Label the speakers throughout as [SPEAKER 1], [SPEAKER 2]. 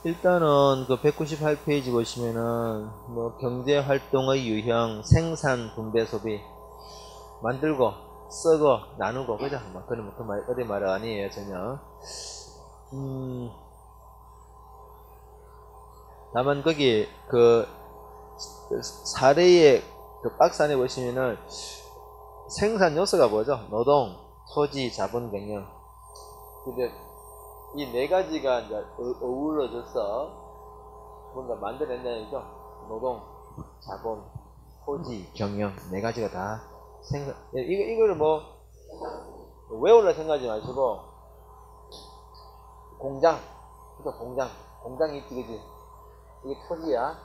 [SPEAKER 1] 일단은 그 198페이지 보시면은 뭐 경제활동의 유형, 생산, 분배, 소비 만들고 쓰고 나누고 그죠? 뭐 그런 뭐 어디 말 아니에요 전혀. 다만 거기 그 사례의 그 박스 안에 보시면은 생산 요소가 뭐죠? 노동, 토지, 자본, 경영. 근데 이 네 가지가 이제 어우러져서 뭔가 만들어낸다는 얘기죠. 노동, 자본, 토지, 경영 네 가지가 다 생산. 이거를 뭐 외우려 생각하지 마시고 공장, 그죠? 공장이 있지, 그지? 이게 토지야.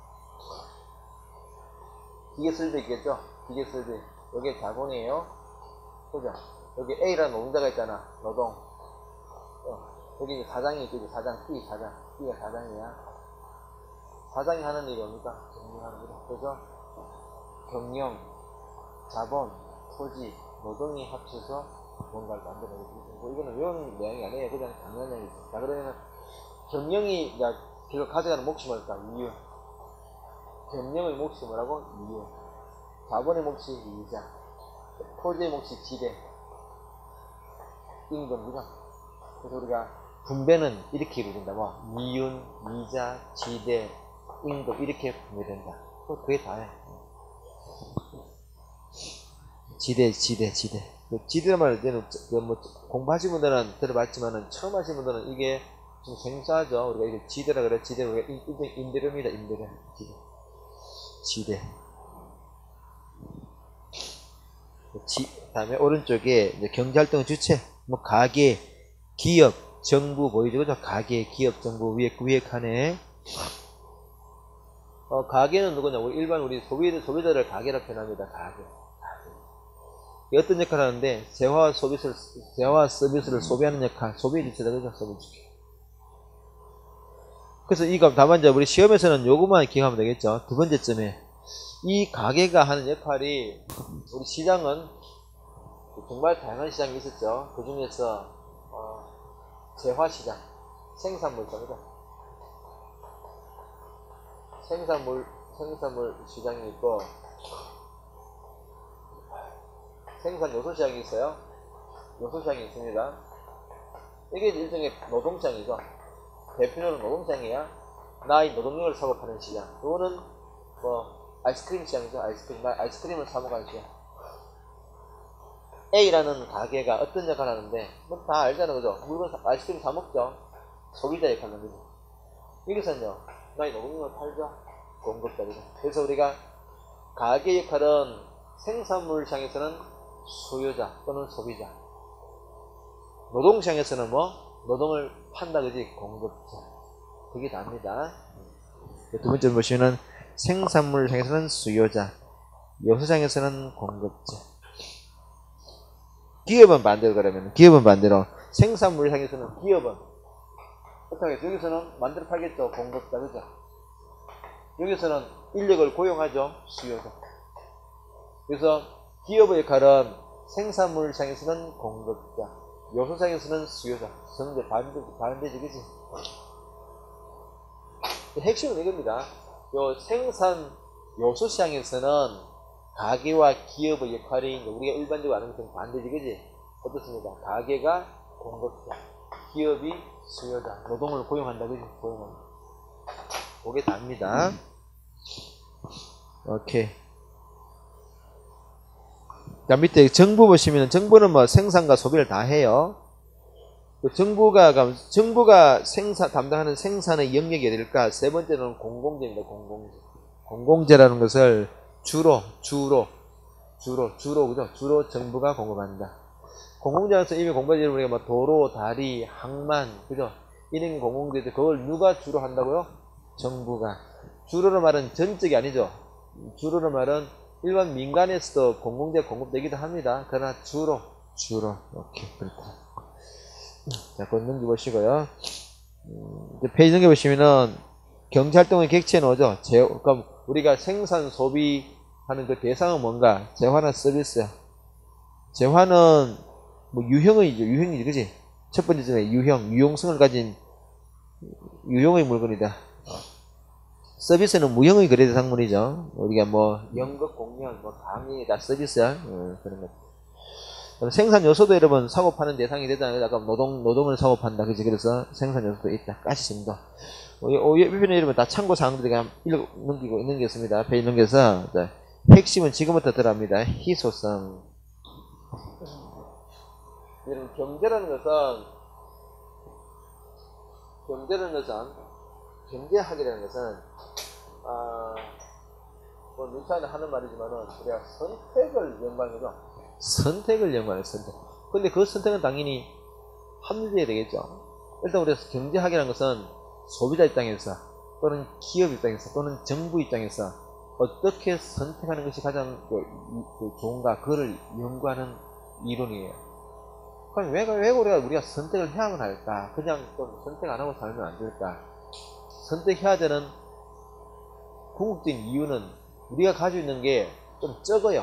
[SPEAKER 1] 기계설비 있겠죠? 기계설비. 여기 자본이에요. 그죠? 여기 A라는 노동자가 있잖아. 노동. 여기 사장이 있지, 사장. B가 사장이야. 사장이 하는 일이 뭡니까? 경영하는 일. 그죠? 경영, 자본, 토지, 노동이 합쳐서 뭔가를 만들어내고. 뭐 이거는 외우는 내용이 아니에요. 그냥 당연한 얘기죠. 자, 그러면 경영이 결국 가져가는 몫이 뭘까? 이윤. 경영의 몫이 뭐라고? 이윤. 자본의 몫이 이자. 토지의 몫이 지대. 임금, 그죠? 그래서 우리가 분배는 이렇게 이루어진다. 뭐, 이윤, 이자, 지대, 임금, 이렇게 분배된다. 그게 다야. 지대. 지대란 말을 이제는 뭐 공부하신 분들은 들어봤지만은 처음 하신 분들은 이게 좀 생소하죠. 우리가 이게 지대라 그래. 지대 우리가 임대료입니다. 임대료. 지대. 다음에 오른쪽에 이제 경제활동 주체, 뭐 가게, 기업, 정부 보이죠, 그죠? 가게, 기업, 정부 위에 칸에 가게는 누구냐? 일반 우리 소비자를 가게라 표현합니다. 가게. 어떤 역할을 하는데 재화와 서비스를 소비하는 역할, 소비 주체다, 그죠? 소비 주체. 그래서 이거 다만 이제 우리 시험에서는 요것만 기억하면 되겠죠. 두 번째쯤에 이 가게가 하는 역할이 우리 시장은 정말 다양한 시장이 있었죠. 그 중에서 재화시장, 생산물장이죠. 생산물 시장이 있고 생산 요소 시장이 있어요. 요소 시장이 있습니다. 이게 일종의 노동시장이죠. 대표적인 노동시장이야. 나의 노동력을 사고 파는 시장. 이거는 뭐 아이스크림 시장이죠. 아이스크림을 사 먹는 시장. A라는 가게가 어떤 역할을 하는데 뭐 다 알잖아, 그죠? 물건 아이스크림 사 먹죠. 소비자 역할을 하는 거죠. 여기서는요, 나의 노동력을 팔죠. 공급자이죠. 그래서 우리가 가게 역할은 생산물 시장에서는 수요자 또는 소비자, 노동 시장에서는 뭐 노동을 판다, 그지? 공급자. 그게 답니다. 두 번째 보시면은 생산물 시장에서는 수요자, 요소장에서는 공급자. 기업은 반대로, 그러면 기업은 반대로 생산물 시장에서는 기업은 어떻게 하겠죠? 여기서는 만들어 팔겠죠. 공급자, 그죠? 여기서는 인력을 고용하죠. 수요자. 그래서 기업의 역할은 생산물 시장에서는 공급자, 요소장에서는 수요자. 전제 반대지, 그지? 핵심은 이겁니다. 요 생산 요소 시장에서는 가게와 기업의 역할이 우리가 일반적으로 아는 것은 반대지, 그지? 어떻습니까? 가게가 공급자, 기업이 수요자, 노동을 고용한다, 그지? 고용한다. 그게 답니다. 오케이. 자, 밑에 정부 보시면 정부는 뭐 생산과 소비를 다 해요. 정부가 담당하는 생산의 영역이 어딜까? 세 번째는 공공재입니다. 공공재라는 것을 주로, 그죠? 주로 정부가 공급한다. 공공재에서 이미 공부하지, 우리가 뭐 도로, 다리, 항만, 그죠? 이런 공공재인데 그걸 누가 주로 한다고요? 정부가. 주로는 말은 전적이 아니죠. 주로는 말은 일반 민간에서도 공공재 공급되기도 합니다. 그러나 주로. 오케이, 그렇다. 자, 그건 넘겨보시고요. 페이지 넘겨보시면은 경제활동의 객체는 뭐죠? 그럼 우리가 생산, 소비하는 그 대상은 뭔가? 재화나 서비스야. 재화는 뭐 유형이지, 그지? 첫 번째 중에 유형성을 가진 유용의 물건이다. 서비스는 무형의 거래 대상물이죠. 우리가 뭐 연극, 공연, 뭐 강의 다 서비스야. 그런 것. 생산 요소도 여러분 사고 파는 대상이 되잖아요. 아까 노동을 사고 판다. 그지? 그래서 생산 요소도 있다. 가시점도. 이편에 여러분 다 참고 사항들이 그냥 넘기고 있는 게 있습니다. 페이지 넘겨서 핵심은 지금부터 들어갑니다. 희소성. 여러분 경제라는 것은 경제학이라는 것은 뭐 누차는 하는 말이지만은 우리가 선택을 연구하는 거죠. 선택을 연구하는 선택. 근데 그 선택은 당연히 합리적이어야 되겠죠. 일단 우리가 경제학이라는 것은 소비자 입장에서 또는 기업 입장에서 또는 정부 입장에서 어떻게 선택하는 것이 가장 좋은가 그거를 연구하는 이론이에요. 그럼 왜 우리가 선택을 해야만 할까? 그냥 좀 선택 안 하고 살면 안 될까? 선택해야 되는 궁극적인 이유는 우리가 가지고 있는 게 좀 적어요.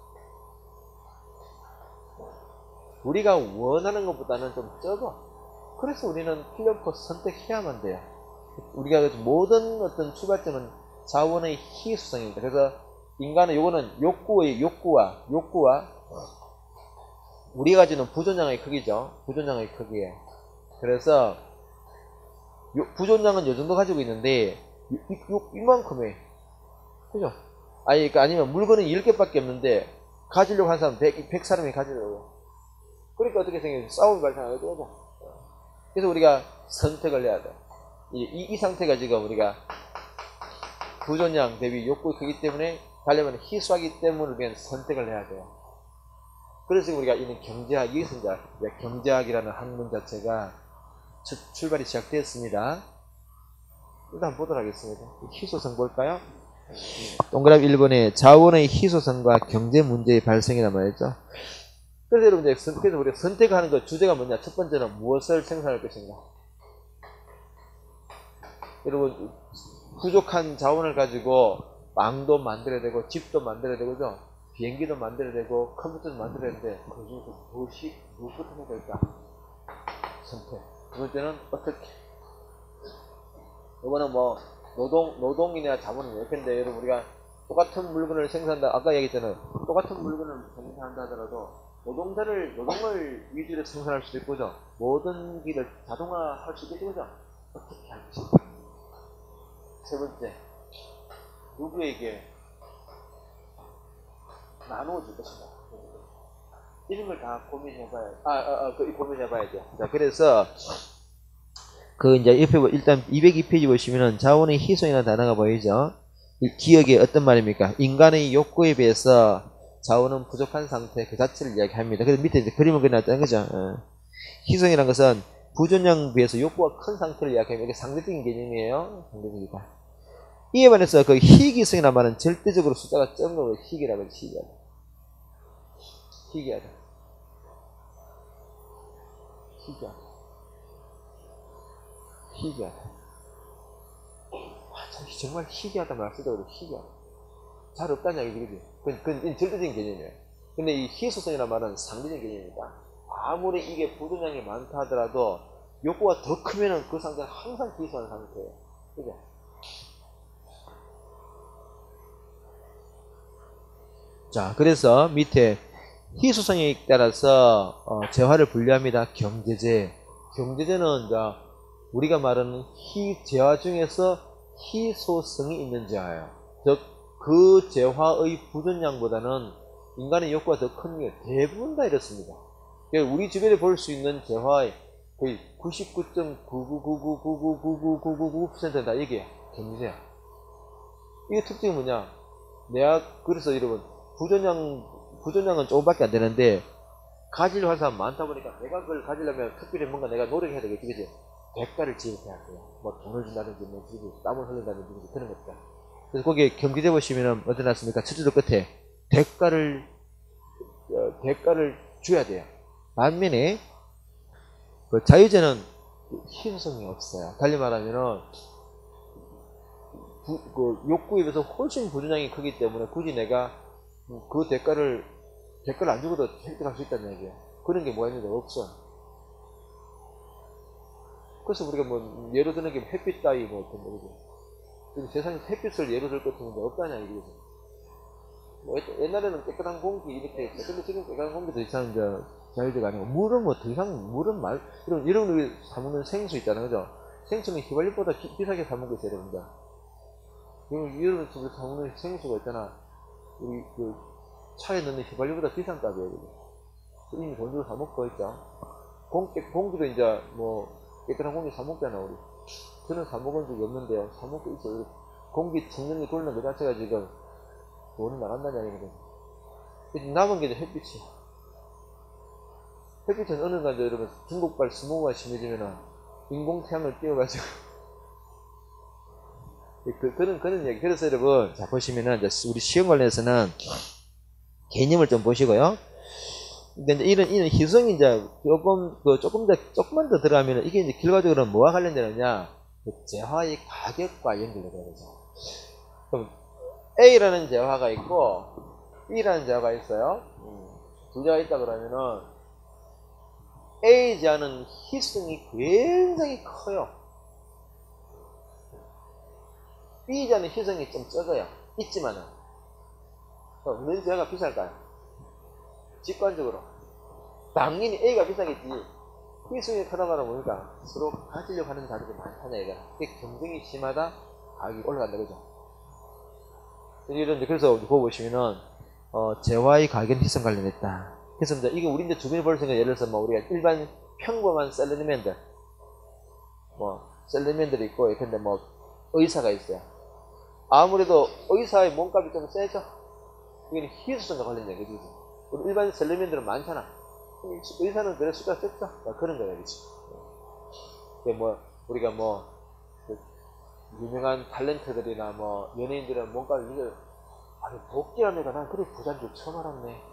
[SPEAKER 1] 우리가 원하는 것보다는 좀 적어. 그래서 우리는 필요없고 선택해야만 돼요. 우리가 모든 어떤 출발점은 자원의 희소성입니다. 그래서 인간은 요거는 욕구와 우리가 가지는 부존량의 크기죠. 부존량의 크기에. 그래서 부존량은 요 정도 가지고 있는데 이만큼 해. 그죠? 아니면 물건은 10개밖에 없는데 가지려고 하는 사람 100사람이 가지려고. 그러니까 어떻게 생겨요? 싸움이 발생하죠. 그래서 우리가 선택을 해야 돼. 이 상태가 지금 우리가 부존량 대비 욕구 크기 때문에 가려면 희소하기 때문에 우리는 선택을 해야 돼요. 그래서 우리가 이는 경제학, 여기서 이제 경제학이라는 학문 자체가 출발이 시작되었습니다. 일단 한번 보도록 하겠습니다. 희소성 볼까요? 동그라미 1번에 자원의 희소성과 경제 문제의 발생이란 말이죠. 그래서 여러분 그래서 우리가 선택하는 것 주제가 뭐냐? 첫 번째는 무엇을 생산할 것인가? 여러분 부족한 자원을 가지고 빵도 만들어야 되고 집도 만들어야 되고 그죠? 비행기도 만들어야 되고 컴퓨터도 만들어야 되는데 그 중에서 무엇부터 해야 될까? 선택. 두 번째는 어떻게? 이거는 뭐 노동이나 자본이나 이렇게인데 여러분 우리가 똑같은 물건을 생산한다. 아까 얘기했잖아요. 똑같은 물건을 생산한다 하더라도 노동을 위주로 생산할 수도 있고 그죠? 모든 길을 자동화할 수도 있고 그죠? 어떻게 할 것인가? 세 번째, 누구에게 나누어줄 것인가? 이런 걸 다 고민해봐야죠. 자, 그래서 이제 옆에 일단 202페이지 보시면은 자원의 희소이라는 단어가 보이죠? 기억에 어떤 말입니까? 인간의 욕구에 비해서 자원은 부족한 상태 그 자체를 이야기합니다. 그래서 밑에 이제 그림을 그려놨다는 거죠. 희소이라는 것은 부존량에 비해서 욕구가 큰 상태를 이야기합니다. 이게 상대적인 개념이에요. 상대적이다. 이에 반해서 그 희귀성이라는 말은 절대적으로 숫자가 적은 걸 희귀라고 해요. 희귀하다. 정말 희귀하다 말쓰더라도 희귀하다. 잘 없다는 얘기지, 그지? 그건 절대적인 개념이에요. 근데 이 희소성이라는 말은 상대적인 개념입니다. 아무리 이게 부존량이 많다 하더라도 욕구가 더 크면은 그 상태는 항상 희소한 상태예요. 그죠? 자, 그래서 밑에 희소성에 따라서 재화를 분류합니다. 경제제는 이제 우리가 말하는 재화 중에서 희소성이 있는 재화예요. 즉, 그 재화의 부존량보다는 인간의 욕구가 더 큰 게 대부분 다 이렇습니다. 우리 주변에 볼 수 있는 재화의 거의 99.99999999999%는 다 이게 경제야. 이게 특징이 뭐냐? 그래서 여러분, 부존량은 조금밖에 안 되는데, 가지려고 하는 사람 많다 보니까 내가 그걸 가지려면 특별히 뭔가 내가 노력해야 되겠지, 그지? 대가를 지급해야 돼요. 뭐 돈을 준다든지, 뭐 땀을 흘린다든지, 그런 것들. 그래서 거기에 경제제 보시면은 어디 났습니까? 첫 줄 끝에 대가를 줘야 돼요. 반면에, 그 자유제는 희소성이 없어요. 달리 말하면은, 욕구에 비해서 훨씬 부존량이 크기 때문에 굳이 내가 그 대가를 안 주고도 획득할 수 있다는 얘기예요. 그런 게 뭐가 있는데 없어. 그래서 우리가 뭐 예로 드는 게 햇빛 따위 뭐 어떤 거죠. 지금 세상에 햇빛을 예로 들 것 같은 게 없다냐 이거죠. 뭐 옛날에는 깨끗한 공기 이렇게 했죠. 근데 지금 깨끗한 공기 더 이상 이제 자유제가 아니고 물은 뭐 더 이상 물은 말 여러분 사먹는 생수 있잖아요, 그죠? 생수는 휘발유보다 비싸게 사먹고 있어요, 여러분들. 여러분 집에 사먹는 생수가 있잖아. 우리 그 차에 넣는 휘발유보다 비싼 값이에요, 그죠? 이미 돈 주고 사먹고 있죠. 공기도 이제 뭐 깨끗한 공기 사먹잖아, 우리. 저는 사먹은 적이 없는데요. 사먹고 있어요. 공기 청정기 돌리는 그 자체가 지금 돈이 나간다는 얘기거든요. 남은 게 이제 햇빛이야. 햇빛은 어느 날 여러분 중국발 스모그가 심해지면은 인공태양을 띄워가지고 그런 얘기. 그래서 여러분 자 보시면은 이제 우리 시험 관련해서는 개념을 좀 보시고요. 근데 이제 이런 희성이 이제 조금만 더 들어가면은 이게 이제 결과적으로 뭐와 관련되느냐? 재화의 가격과 연결되는 거죠. 그럼 A라는 재화가 있고 B라는 재화가 있어요. 두 재화가 있다 그러면은 A 재화는 희성이 굉장히 커요. B 재화는 희성이 좀 적어요. 있지만은 어느 재화가 비쌀까요? 직관적으로 당연히 A가 비싸겠지. 희성이 크다가 보니까 서로 가지려고 하는 자들이 많다냐 이거. 그게 경쟁이 심하다. 가격이 올라간다 그죠? 그래서 보고 보시면은 재화의 가격은 희성 관련했다. 그래서 이제 이게 우리 이제 주변에 볼 수 있는 예를 들어서 뭐 우리가 일반 평범한 셀러리맨들 셀러리맨들이 있고 근데 뭐 의사가 있어요. 아무래도 의사의 몸값이 좀 세죠. 이게 희소성과 관련된 거지. 우리 일반 셀러리맨들은 많잖아. 의사는 그래 숫자가 적죠. 그런 거야 그치. 뭐 우리가 그 유명한 탤런트들이나 뭐 연예인들은 몸값이 이걸 아니 도끼라는 애가 난 그래 부자인 줄 처음 알았네.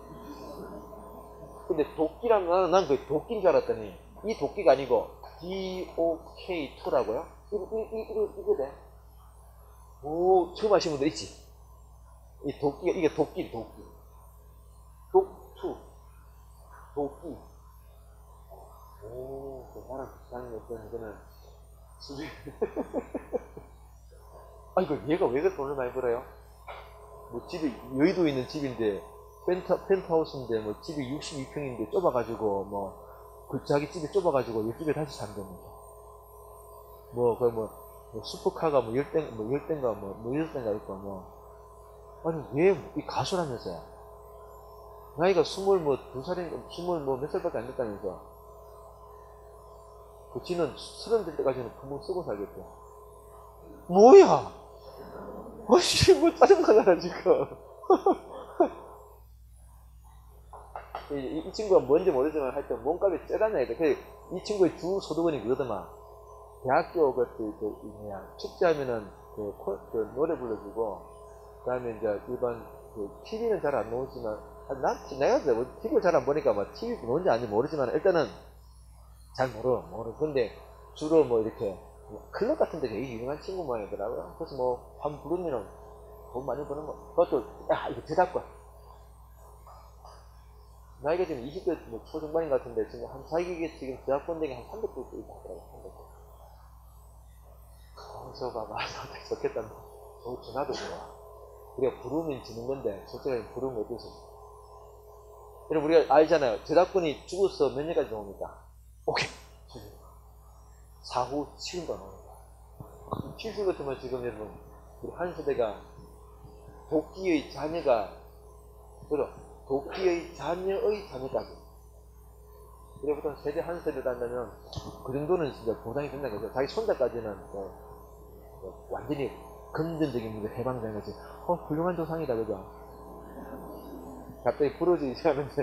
[SPEAKER 1] 근데 도끼라면 난 그 도끼인 줄 알았더니 이 도끼가 아니고 DOK2라고요? 이거 돼? 오 처음 하신 분들 있지? 이 도끼가 이게 도끼 독2 도끼 오 나랑 비슷한 어떤 거는 수준 아 이거 얘가 왜 그렇게 돈을 많이 벌어요? 뭐 집이 여의도에 있는 집인데 펜트하우스인데 뭐 집이 62평인데 좁아가지고 그 자기 집이 좁아가지고 이 집에 다시 산답니다. 슈퍼카가 10대인가 6대인가 있고 아니 왜 이 가수라면서요? 나이가 22살인가 20몇 살밖에 안 됐다면서 그 지는 30 될 때까지는 금방 쓰고 살겠대. 뭐야? 아씨 뭐 짜증나잖아 지금. 이 친구가 뭔지 모르지만 하여튼 몸값이 세다는 애들. 이 친구의 주 소득원이 그거더만. 대학교 축제하면은 그 노래 불러주고, 그 다음에 이제 일반 TV는 잘 안 나오지만, 내가 TV를 잘 안 보니까 TV 뭔지 아닌지 모르지만 일단은 잘 모르. 근데 주로 이렇게 클럽 같은 데 되게 유명한 친구 모양이더라고요. 그래서 한 부르면은 돈 많이 버는 거. 그것도 이거 저작권. 나이가 지금 20대 초중반인 것 같은데 지금 자기게 지금 저작권 되게 한 300불 있다 하더라고요. 300불. 저 봐봐. 좋겠다. 전화도 좋아. 우리가 부르면 지는 건데 솔직히 부르면 어때서? 여러분 우리가 알잖아요. 저작권이 죽어서 몇 년까지 나옵니까? 오케이. 사후 7년 나옵니다. 7년 같으면 지금 여러분 우리 한 세대가 도끼의 자녀가 도끼의 자녀의 자녀까지. 그래부터 세대 한 세대 단다면 그 정도는 진짜 보장이 된다는 거죠. 자기 손자까지는 완전히 금전적인 문제 해방되는 거지. 훌륭한 조상이다 그죠? 갑자기 부러지지 않은데.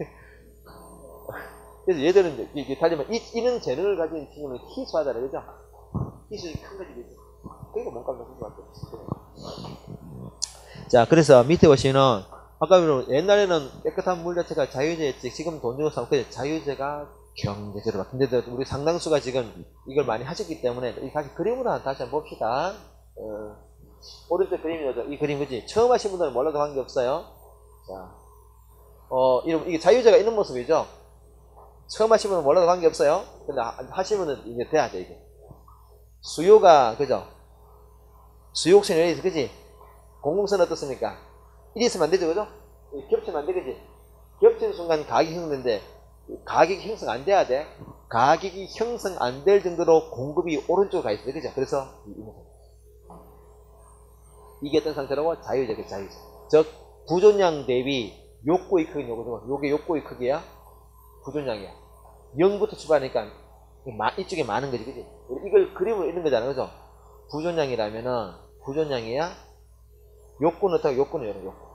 [SPEAKER 1] 그래서 얘들은 이게 달리면 이런 재능을 가진 친구는 희소하잖아요 그죠? 희소이 큰 거지 그죠? 그러니까 몸값 높은 것 같아요. 자 그래서 밑에 보시면 아까 옛날에는 깨끗한 물 자체가 자유제였지. 지금 돈 주고 사고 자유제가 경제제로. 근데 우리 상당수가 지금 이걸 많이 하셨기 때문에 다시 그림으로 다시 한번 봅시다. 오른쪽 그림이죠. 이 그림 그지? 처음 하신 분들은 몰라도 관계없어요. 자, 이게 자유제가 이런 모습이죠. 처음 하시면 몰라도 관계없어요. 근데 하시면은 이제 돼야죠, 이게. 수요가, 그죠? 수요옥선이 여기 있어, 그지? 공공선은 어떻습니까? 이리 있으면 안 되죠, 그죠? 겹치면 안 돼, 그지? 겹치는 순간 가격이 형성되는데, 가격이 형성 안 돼야 돼. 가격이 형성 안 될 정도로 공급이 오른쪽으로 가 있어요, 그죠? 그래서, 이게 어떤 상태라고? 자유적, 자유적. 즉, 부존량 대비 욕구의 크기는 요거죠. 요게 욕구의 크기야? 부존량이야. 0부터 출발하니까, 이쪽에 많은 거지, 그지? 이걸 그림으로 이런 거잖아, 그죠? 부존량이라면은, 부존량이야? 욕구는 어떻게, 욕구는 이런 욕구.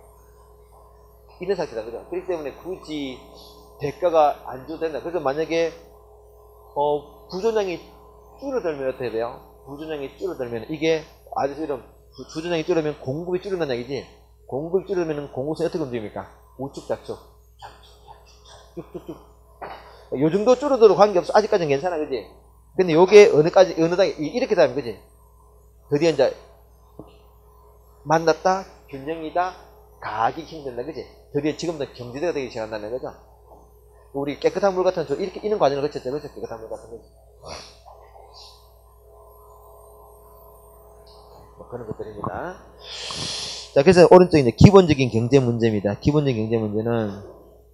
[SPEAKER 1] 이런 상태다, 그죠? 그렇기 때문에 굳이 대가가 안 줘도 된다. 그래서 만약에, 부존량이 줄어들면 어떻게 돼요? 부존량이 줄어들면, 이게 아주 이런, 부존량이 줄어들면 공급이 줄어든다는 얘기지? 공급이 줄어들면 공급선이 어떻게 움직입니까? 우측, 좌측. 쭉쭉쭉. 요 정도 줄어들어도 관계없어. 아직까지는 괜찮아, 그지? 근데 요게 어느 단계, 이렇게 되면, 그지? 드디어 이제, 만났다, 균형이다, 가격이 힘든다, 그지? 드디어 지금도 경제대가 되기 시작한다는 거죠? 우리 깨끗한 물 같은, 이렇게, 이런 과정을 거쳤죠, 그죠? 깨끗한 물 같은 거지. 뭐 그런 것들입니다. 자, 그래서 오른쪽에 이제 기본적인 경제 문제입니다. 기본적인 경제 문제는,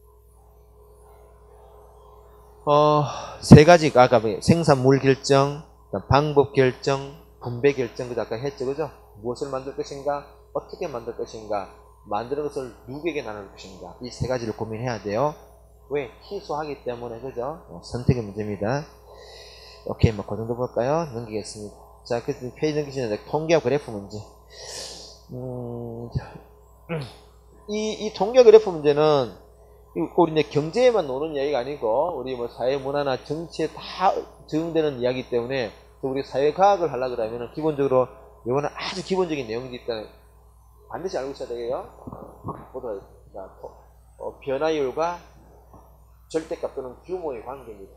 [SPEAKER 1] 세 가지가 아까 생산물 결정, 방법 결정, 분배 결정, 그죠? 아까 했죠, 그죠? 무엇을 만들 것인가, 어떻게 만들 것인가, 만드는 것을 누구에게 나눌 것인가, 이 세 가지를 고민해야 돼요. 왜? 희소하기 때문에, 그죠? 선택의 문제입니다. 오케이, 뭐, 그 정도 볼까요? 넘기겠습니다. 자, 그 페이지 넘기시면 통계와 그래프 문제. 이 통계 그래프 문제는, 우리 이제 경제에만 노는 이야기가 아니고, 우리 뭐 사회 문화나 정치에 다 적용되는 이야기 때문에, 우리 사회과학을 하려고 그러면, 기본적으로, 이거는 아주 기본적인 내용이 있다는, 반드시 알고 있어야 되겠요? 보도록 하겠습니다. 변화율과 절대값 또는 규모의 관계입니다.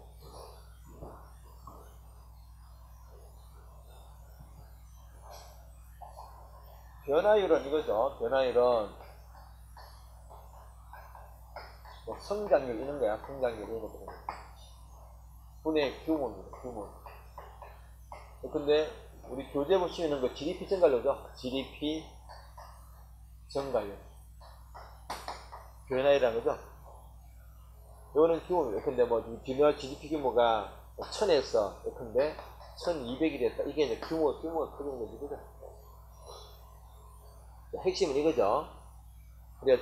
[SPEAKER 1] 변화율은 이거죠. 변화율은 뭐 성장률 이런 거야. 성장률 이런 것들은 분의 규모입니다. 규모. 근데 우리 교재 보시면 그 GDP 증가율이죠. GDP 증가율. 변화율이라는 거죠. 이거는 규모입니다. 근데 뭐 GDP 규모가 1000에서 근데 1200이 됐다. 이게 이제 규모가 크는 거지, 그죠? 핵심은 이거죠. 우리가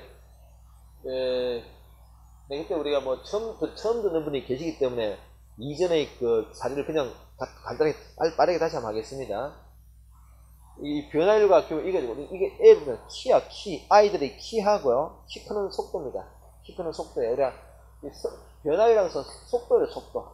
[SPEAKER 1] 그때 우리가 뭐 처음 듣는 분이 계시기 때문에 이전의 그 사례를 그냥 간단하게 빠르게 다시 한번 하겠습니다. 이 변화율과 규모 이거죠. 이게 애들은 키야, 키. 아이들의 키하고요. 키 크는 속도입니다. 키 크는 속도예요. 우리가 변화율이라는 것은 속도예요, 속도.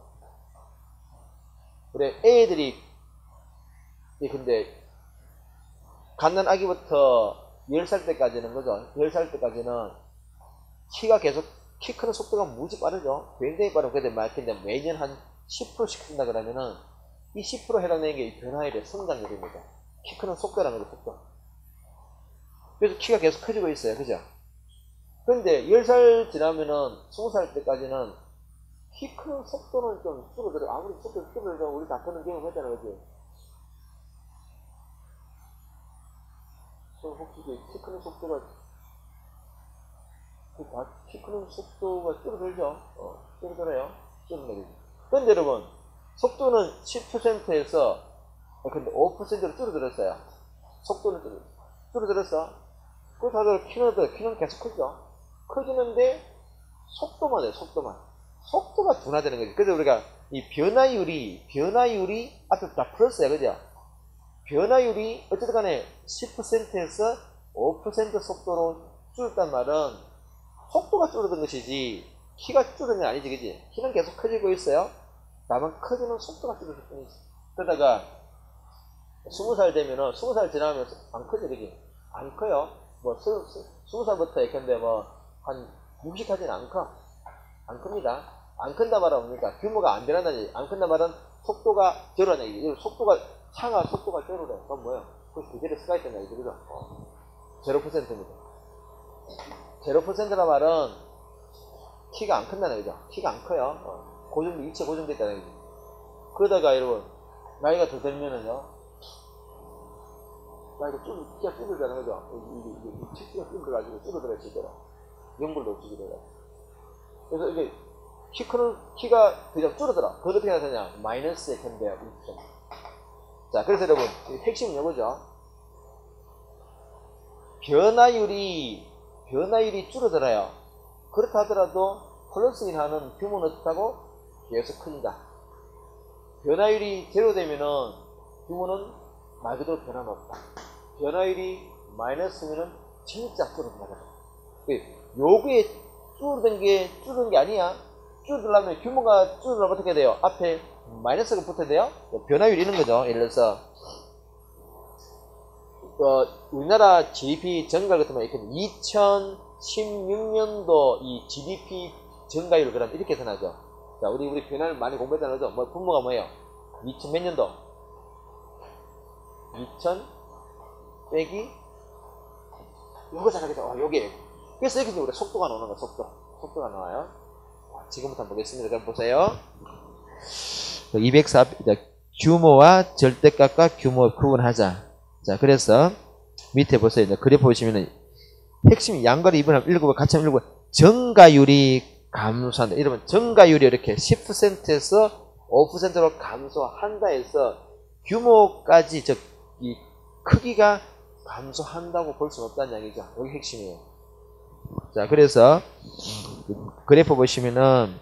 [SPEAKER 1] 우리 애들이 근데 갓난 아기부터 10살 때까지는 거죠. 10살 때까지는 키가 계속 키 크는 속도가 무지 빠르죠. 굉장히 빠르고 근데 매년 한 10%씩 큰다 그러면은 이 10% 해당되는 게 이 변화율의 성장률입니다. 키 크는 속도라는 거 속도. 그래서 키가 계속 커지고 있어요. 그죠? 근데 10살 지나면은 20살 때까지는 키 크는 속도는 좀 줄어들어. 아무리 속도 줄어들어 우리 다 그런 경험 했잖아요. 그지? 혹시 키 크는 속도가 키 크는 속도가 줄어들죠? 줄어들어요. 줄어들죠. 근데 여러분, 속도는 10%에서 근데 5%로 줄어들었어요. 속도는 줄어들었어. 그 다들 키는 계속 크죠? 커지는데 속도만 해요. 속도가 둔화되는 거지. 그래서 우리가 이 변화율이 앞에 다 플러스야. 그죠? 변화율이 어쨌든 간에 10%에서 5% 속도로 줄었단 말은 속도가 줄어든 것이지 키가 줄어든 게 아니지, 그지? 키는 계속 커지고 있어요. 다만 커지는 속도가 줄어들 뿐이지. 그러다가 20살 되면은 20살 지나면 안 커져, 그지? 안 커요. 뭐 20살부터 예컨대 뭐한 60까지는 안 커. 안 큽니다. 안 큰다 말은 뭡니까? 규모가 안 변한다는 얘기. 안 큰다 말은 속도가 줄어나는 얘기. 상하 속도가 줄어래. 그건 뭐예요? 그 그대로 쓰가 있다는 얘기죠, 그죠? 0%입니다. 0%라 말은 키가 안 큰다는 거죠. 키가 안 커요. 고정, 위치에 고정됐다는 거죠. 그러다가 여러분, 나이가 더 들면은요, 나이가 키가 줄어들다는 거죠. 이게 치수가 줄어들어가지고 줄어들어요, 실제로. 연골도 없이 그래요. 그래서 이게 키가 그냥 줄어들어. 그걸 어떻게 해야 되냐? 마이너스에 견뎌요. 자, 그래서 여러분, 핵심은 이거죠. 변화율이 줄어들어요. 그렇다 하더라도 플러스인 하는 규모는 어떻다고? 계속 커진다. 변화율이 제로 되면은 규모는 말 그대로 변화는 없다. 변화율이 마이너스면은 진짜 줄어든다. 요게 줄어든 게 아니야. 줄어들려면 규모가 줄어들면 어떻게 돼요? 앞에 마이너스가 붙어야 돼요. 변화율이 이런 거죠. 예를 들어서 우리나라 GDP 증가율 같은 경우에 2016년도 이 GDP 증가율을 그럼 이렇게 계산하죠. 자, 우리 변화를 많이 공부했다는 거죠. 분모가 뭐예요? 2000 몇 년도? 2000 빼기 요거 잘하겠죠. 요게. 그래서 이렇게 우리 속도가 나오는 거야. 속도가 나와요. 지금부터 한번 보겠습니다. 그럼 보세요. 204 규모와 절대값과 규모 구분하자. 자, 그래서 밑에 보세요. 이제 그래프 보시면은 핵심이 양거리 2분 하면 1구 같이 하면 1구 정가율이 감소한다. 이러면 정가율이 이렇게 10%에서 5%로 감소한다 해서 규모까지 이 크기가 감소한다고 볼 수는 없다는 얘기죠. 여기 핵심이에요. 자, 그래서 그래프 보시면은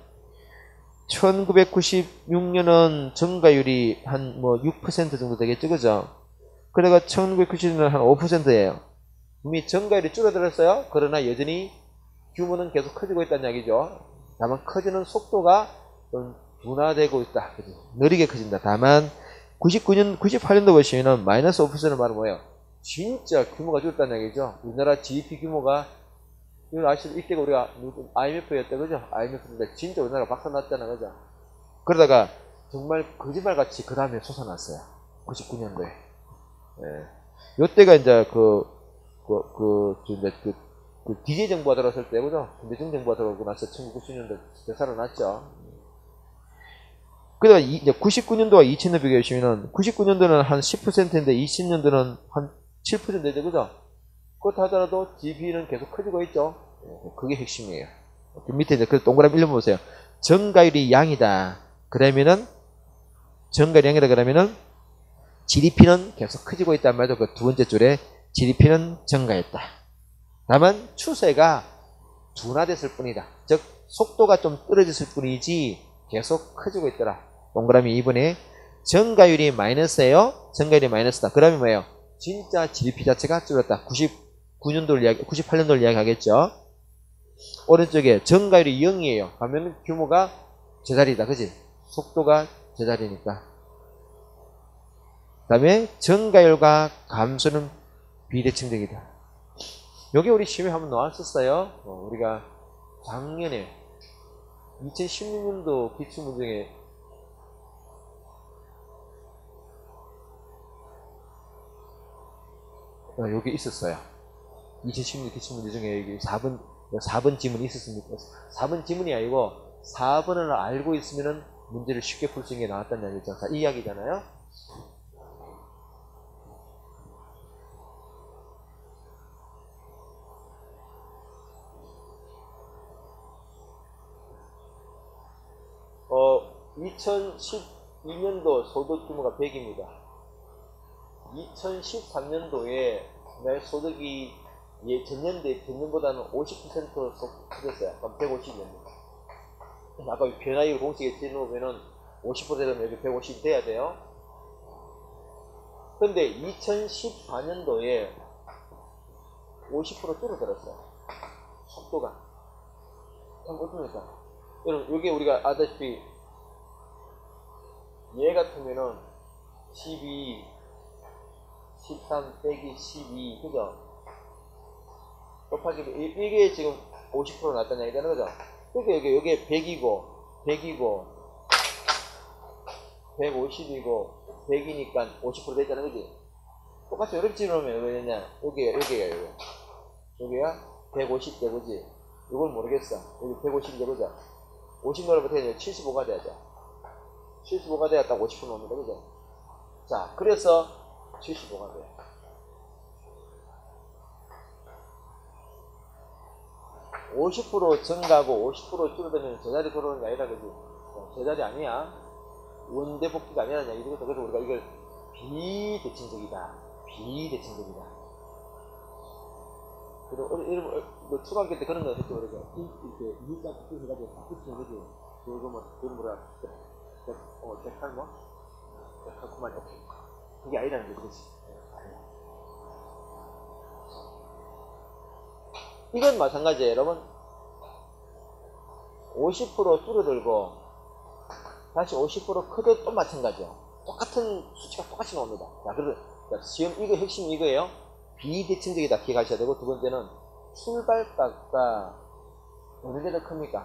[SPEAKER 1] 1996년은 정가율이 한 6% 정도 되겠죠, 그죠? 그래가 1990년은 한 5%예요. 이미 정가율이 줄어들었어요. 그러나 여전히 규모는 계속 커지고 있다는 얘기죠. 다만 커지는 속도가 좀 둔화되고 있다. 그죠? 느리게 커진다. 다만 98년도 보시면은 마이너스 5%는 말은 뭐예요? 진짜 규모가 줄었다는 얘기죠. 우리나라 GDP 규모가 이건 아시죠? 이때가 우리가 IMF였다, 그죠? IMF인데 진짜 우리나라가 박살났잖아, 그죠? 그러다가 정말 거짓말같이 그 다음에 솟아났어요. 99년도에. 예. 요때가 이제 DJ 정부가 들어왔을 때, 그죠? 김대중 정부가 들어오고 나서 1990년도에 살아났죠. 그러다가 이제 99년도와 2000년 비교해보시면은 99년도는 한 10%인데 20년도는 한 7% 되죠, 그죠? 그렇다 하더라도 GDP는 계속 커지고 있죠. 그게 핵심이에요. 그 밑에 이제 그 동그라미 1번 보세요. 정가율이 양이다. 그러면은 GDP는 계속 커지고 있단 말이죠. 그 두 번째 줄에 GDP는 증가했다. 다만 추세가 둔화됐을 뿐이다. 즉 속도가 좀 떨어졌을 뿐이지 계속 커지고 있더라. 동그라미 2번에 정가율이 마이너스예요. 정가율이 마이너스다. 그러면 뭐예요? 진짜 GDP 자체가 줄었다. 98년도를 이야기하겠죠. 오른쪽에 정가율이 0이에요. 하면 규모가 제자리다. 그지? 속도가 제자리니까. 그 다음에 정가율과 감소는 비대칭적이다. 여기 우리 시험에 한번 나왔었어요. 우리가 작년에 2016년도 기출문제에 여기 있었어요. 2016년 기출문제 중에 여기 4번 지문이 있었습니까? 4번 지문이 아니고 4번을 알고 있으면 문제를 쉽게 풀 수 있는 게 나왔다는 얘기죠. 자, 이 이야기잖아요. 어, 2012년도 소득 규모가 100입니다. 2013년도에 내 소득이 전년보다는 50% 커졌어요. 그럼 150입니다. 아까 변화율 공식에 집어넣으면 50% 되면 여기 150이 돼야 돼요. 근데 2014년도에 50% 줄어들었어요. 속도가. 그럼 어떻습니까? 여러분, 여기 우리가 아다시피 얘 같으면은 12, 13 빼기 12, 그죠? 곱하기 이게 지금 50% 났다는 얘기잖아요, 그죠? 그러니까 여기 100이고 150이고 100이니까 50% 됐잖아, 그지? 똑같이 이렇게 집어넣으면 왜냐? 여기가 150 되고지. 이걸 모르겠어. 여기 150 해보자. 50 넣으면 어떻게 되냐? 75가 돼야죠. 75가 돼야 딱 50% 넣으면 되죠. 자, 그래서 75가 돼요. 50% 증가하고 50% 줄어들면 제자리 돌아오는 게 아니라, 그지? 제자리 아니야. 원대 복귀가 아니라는 얘기거든. 그래서 우리가 이걸 비대칭적이다. 비대칭적이다. 그리고 이런 뭐 초등학교 때 그런 거 했죠. 그러죠. 이렇게 U자 해가지고 다 붙이는 거지. 그거 뭐 뭐라 데칼 뭐? 데칼코만 이렇게. 그게 아니라는 거지. 그치? 이건 마찬가지예요, 여러분. 50% 줄어들고 다시 50% 크도 또 마찬가지예요. 똑같은 수치가 똑같이 나옵니다. 자, 그래서 시험 이거 핵심이 이거예요. 비대칭적이다 기억하셔야 되고, 두 번째는 출발값과 어느 게 더 큽니까?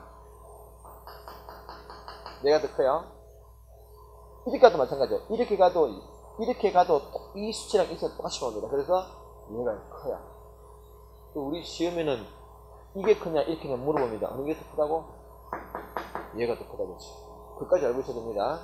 [SPEAKER 1] 내가 더 커요. 이렇게 가도 마찬가지예요. 이렇게 가도 이 수치랑 이 수치가 똑같이 나옵니다. 그래서 얘가 커요. 우리 시험에는 이게 크냐 이렇게 크냐 물어봅니다. 어느 게 더 크다고? 얘가 더 크다고. 그까지 알고 있어야 됩니다.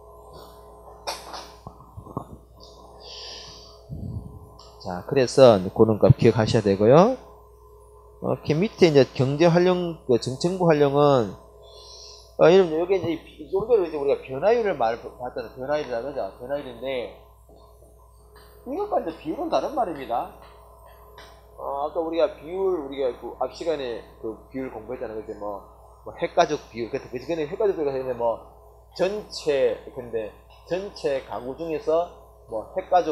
[SPEAKER 1] 자, 그래서 그런 거 기억하셔야 되고요. 이렇게 밑에 이제 경제 활용, 정부 활용은 여러분 여기 이제 정도로 이제 우리가 변화율을 봤잖아요. 변화율이라 그러죠. 변화율인데 이것과 이제 비율은 다른 말입니다. 아까 우리가 그 앞 시간에 그 비율 공부했잖아요. 그때 뭐 핵가족 비율. 그때 핵가족 비율가 있는데 전체 가구 중에서 뭐 핵가족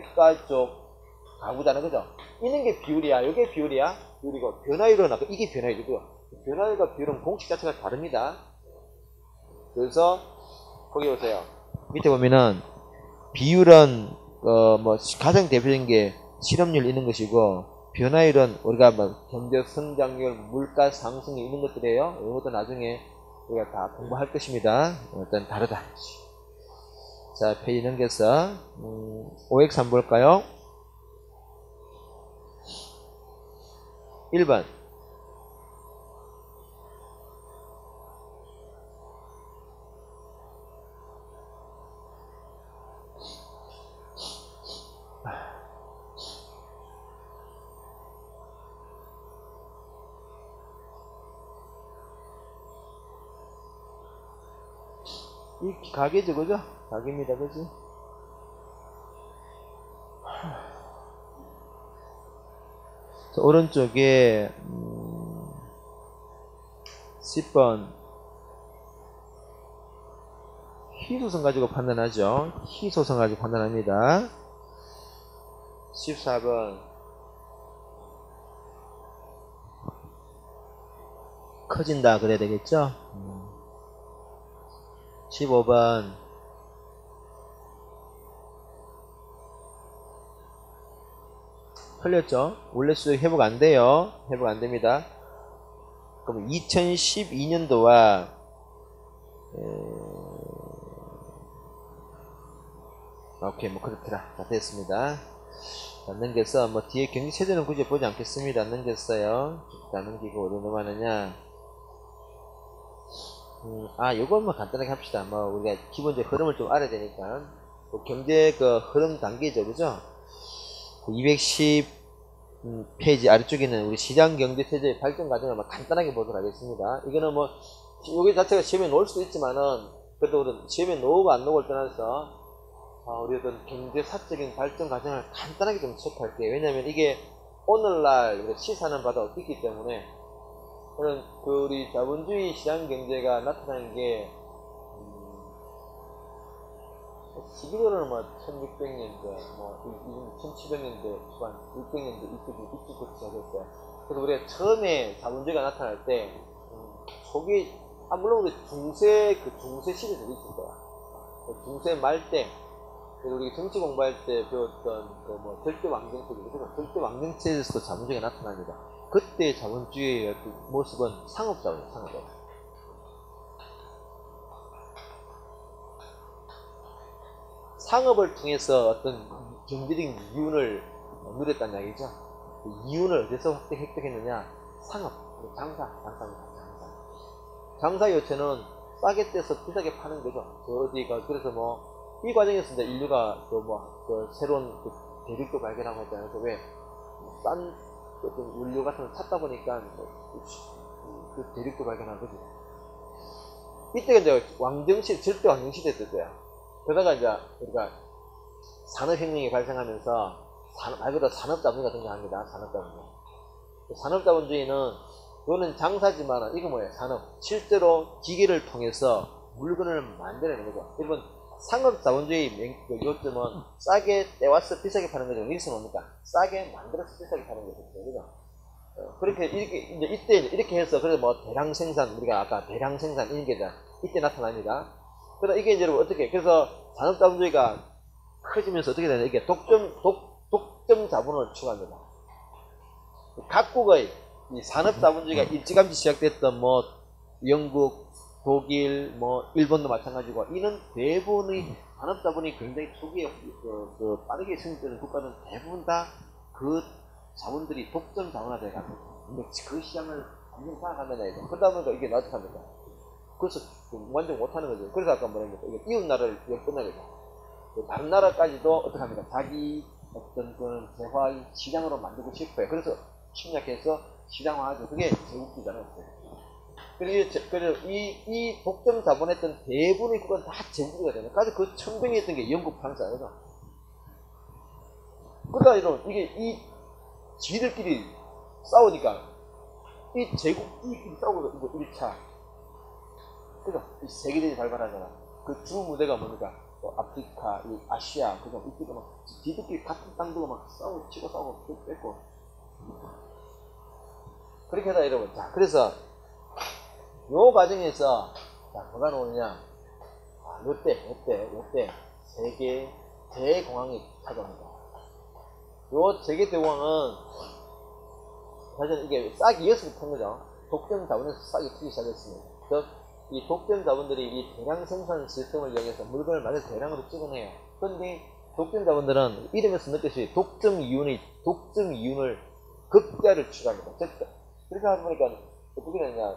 [SPEAKER 1] 가구잖아요. 그죠? 이런 게 비율이야. 이게 비율이야. 비율이고, 변화율은 아까 이게 변화율이고요. 변화율과 비율은 공식 자체가 다릅니다. 그래서 거기 보세요. 밑에 보면은 비율은 가장 대표적인 게 실업률 있는 것이고, 변화율은 우리가 경제 성장률, 물가 상승 이런 것들이에요. 이것도 나중에 우리가 다 공부할 것입니다. 일단 다르다. 자, 페이지 넘겨서 5x 한번 볼까요? 1번. 이 가게죠, 그죠? 가게입니다, 그지? 자, 오른쪽에 10번 희소성 가지고 판단하죠. 희소성 가지고 판단합니다. 14번 커진다 그래야 되겠죠. 15번 틀렸죠. 원래 수익 회복 안 돼요. 회복 안 됩니다. 그럼 2012년도와 오케이, 뭐 그렇더라. 자, 됐습니다. 자, 넘겨서 뒤에 경기체제는 굳이 보지 않겠습니다. 넘겼어요. 자, 넘기고 어디로 넘어가느냐. 요것만 간단하게 합시다. 우리가 기본적 흐름을 좀 알아야 되니까. 경제 흐름 단계죠, 그죠? 210 페이지 아래쪽에는 우리 시장 경제 체제의 발전 과정을 간단하게 보도록 하겠습니다. 이거는 여기 자체가 시험에 놓을 수도 있지만은, 그래도 시험에 놓고 안 놓고를 떠나서, 우리 어떤 경제 사적인 발전 과정을 간단하게 좀 체크할게요. 왜냐면 이게 오늘날 우리가 시사하는 바가 있기 때문에, 저는 우리 자본주의 시장 경제가 나타난 게 11월은 1600년대, 1700년대 초반, 600년대 이때부터 시작했어요. 그래서 우리가 처음에 자본주의가 나타날 때, 초기, 물론 우리 중세 시대도 있을 거야. 중세 말 때, 우리 정치 공부할 때 배웠던 절대 왕정체죠. 그래서 절대 왕정체에서 자본주의가 나타납니다. 그때 자본주의의 모습은 상업자본이에요, 상업자본. 상업을 통해서 어떤 경제적인 이윤을 누렸다는 이야기죠. 그 이윤을 어디서 획득했느냐? 상업. 장사입니다. 장사 요체는 싸게 떼서 비싸게 파는 거죠. 어디가 그래서 뭐 이 과정에서 이제 인류가 그 새로운 그 대륙도 발견하고 했잖아요. 왜 싼 어떤 원료 같은 걸 찾다 보니까 그 대륙도 발견한 거지. 이때가 이제 절대 왕정시대 때 거야. 그러다가 이제 우리가 산업혁명이 발생하면서 말 그대로 산업자본주의가 등장합니다. 산업자본주의. 산업자본주의는 이거는 장사지만 이거 뭐예요? 산업. 실제로 기계를 통해서 물건을 만들어내는 거죠. 여러분 상업자본주의 요점은 싸게 떼와서 비싸게 파는 거죠. 여기서 뭡니까? 싸게 만들어서 비싸게 파는 거죠. 그죠? 그렇게 이렇게 이제 이때 이렇게 해서 그래서 뭐 대량 생산 우리가 아까 대량 생산 이런 게 이때 나타납니다. 그래서 이게 이제 여러분 어떻게 그래서 산업자본주의가 커지면서 어떻게 되냐 이게 독점 자본을 추구합니다. 각국의 이 산업자본주의가 일찌감치 시작됐던 뭐 영국, 독일, 뭐 일본도 마찬가지고 이는 대부분의 산업자본이 굉장히 초기에 빠르게 성장되는 국가는 대부분 다 그 자본들이 독점 자본화 돼가지고 그 시장을 완전 파악하면 이거 그러다 보니까 이게 나타납니다. 그래서 완전 못하는 거죠. 그래서 아까 뭐랬냐면 이게 이웃 나라를 끝내거죠. 다른 나라까지도 어떻게 합니까? 자기 어떤 그런 재화의 시장으로 만들고 싶어요. 그래서 침략해서 시장화하죠. 그게 제국주의잖아요. 그래서 이 독점 자본했던 대부분의 국가는 다 제국주의가 되는 거예요. 그 천병이 했던 게 영국, 프랑스 아니죠? 그러니까 이게 지들끼리 싸우니까 이 제국주의끼리 싸우고 이거 1차. 그죠? 이 세계대전이 발발하잖아. 그 주 무대가 뭡니까? 아프리카, 이 아시아, 그죠? 이쪽에 막 지들끼리 같은 땅 두고 막 싸우고 치고 싸우고 뺏고. 그렇게 하다 여러분. 자, 그래서 요 과정에서 자, 뭐가 나오느냐? 요때 세계 대공황이 찾아옵니다. 요 세계 대공황은 사실 이게 싹 이어서 판 거죠. 독점 자본에서 싹이 트기 시작했습니다. 이 독점 자본들이 이 대량 생산 시스템을 이용해서 물건을 만들어서 대량으로 찍어내요. 그런데 독점 자본들은 이름에서 느꼈듯이 독점 이윤을 극대화를 추구합니다. 그렇게 하다 보니까 어떻게 되냐?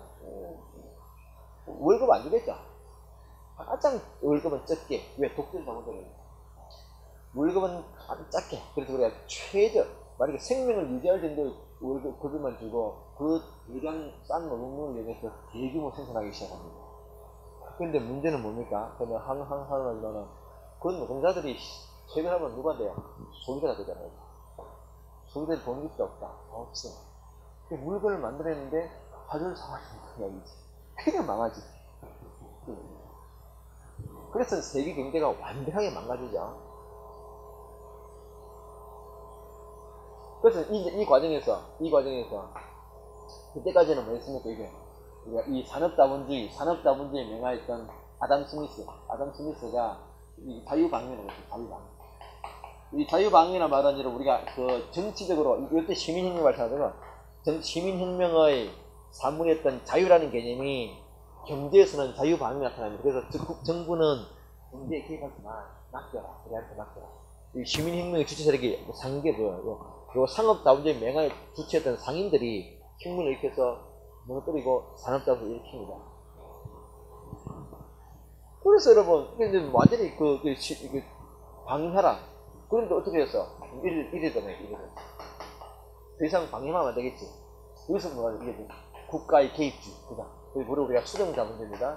[SPEAKER 1] 월급 안 주겠죠. 가장 월급은 적게. 왜? 독점 자본들은 월급은 아주 작게. 그래서 우리가 만약에 생명을 유지할 정도의 월급만 주고 그 대량 싼 노동력을 이용해서 대규모 생산하기 시작합니다. 근데 문제는 뭡니까? 그러면 항상하지만은 그 노동자들이 퇴근하면 누가 돼요? 소비자가 되잖아요. 소비자들 돈이 있다 없다? 없어. 물건을 만들었는데 가져올 사람이 없는 그냥 망하지. 그래서 세계 경제가 완벽하게 망가지죠. 그래서 이 과정에서 그때까지는 뭐 했습니까? 우리가 이 산업자본주의에 맹하였던 아담 스미스가 이 자유방위라고 했어요. 자유방위. 이 자유방위나 말하는 대로 우리가 그 정치적으로 이때 시민혁명이 발생하잖아. 시민혁명의 사물이었던 자유라는 개념이 경제에서는 자유방위가 나타납니다. 그래서 정부는 경제에 개입하지 마. 맡겨라. 우리한테 맡겨라. 이 시민혁명의 주체 세력이 상계 뭐예요? 요 상업자본주의 맹하에 주체했던 상인들이 혁명을 일으켜서 무너뜨리고 산업자본을 일으킵니다. 그래서 여러분, 이제 완전히 방임하라. 그런데 어떻게 했어? 이래더네. 더 이상 방임하면 안 되겠지. 여기서 뭐가 이게 국가의 개입주. 그죠? 여기 우리가 수령자본주의입니다.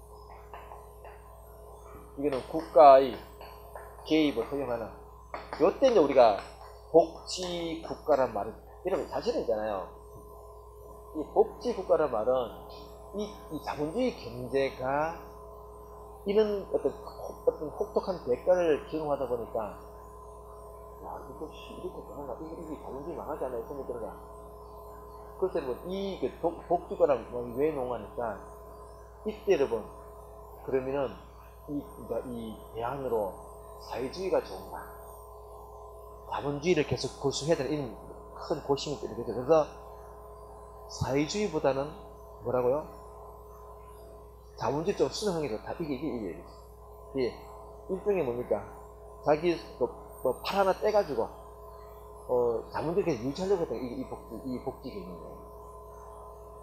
[SPEAKER 1] 이거는 국가의 개입을 허용하는. 요때 이제 우리가 복지국가란 말은, 여러분 사실은 있잖아요. 이 복지국가란 말은 이 자본주의 경제가 이런 어떤 혹독한 대가를 기용하다 보니까, 야, 이렇게 변한다. 이게 자본주의 망하지 않아요? 생각이 들어가. 그래서 여러분, 복지국가란 말이 왜 농하니까, 이때 여러분, 그러면은, 이 대안으로 사회주의가 좋은가? 자본주의를 계속 고수해야 되는 이런 큰 고심이 있는 거죠. 그래서 사회주의보다는 뭐라고요? 자본주의 좀 수정하는 게 좋다. 이게 일종의 뭡니까? 자기 팔 하나 떼가지고 자본주의 계속 유지하려고 했던 이 복지 개념이에요.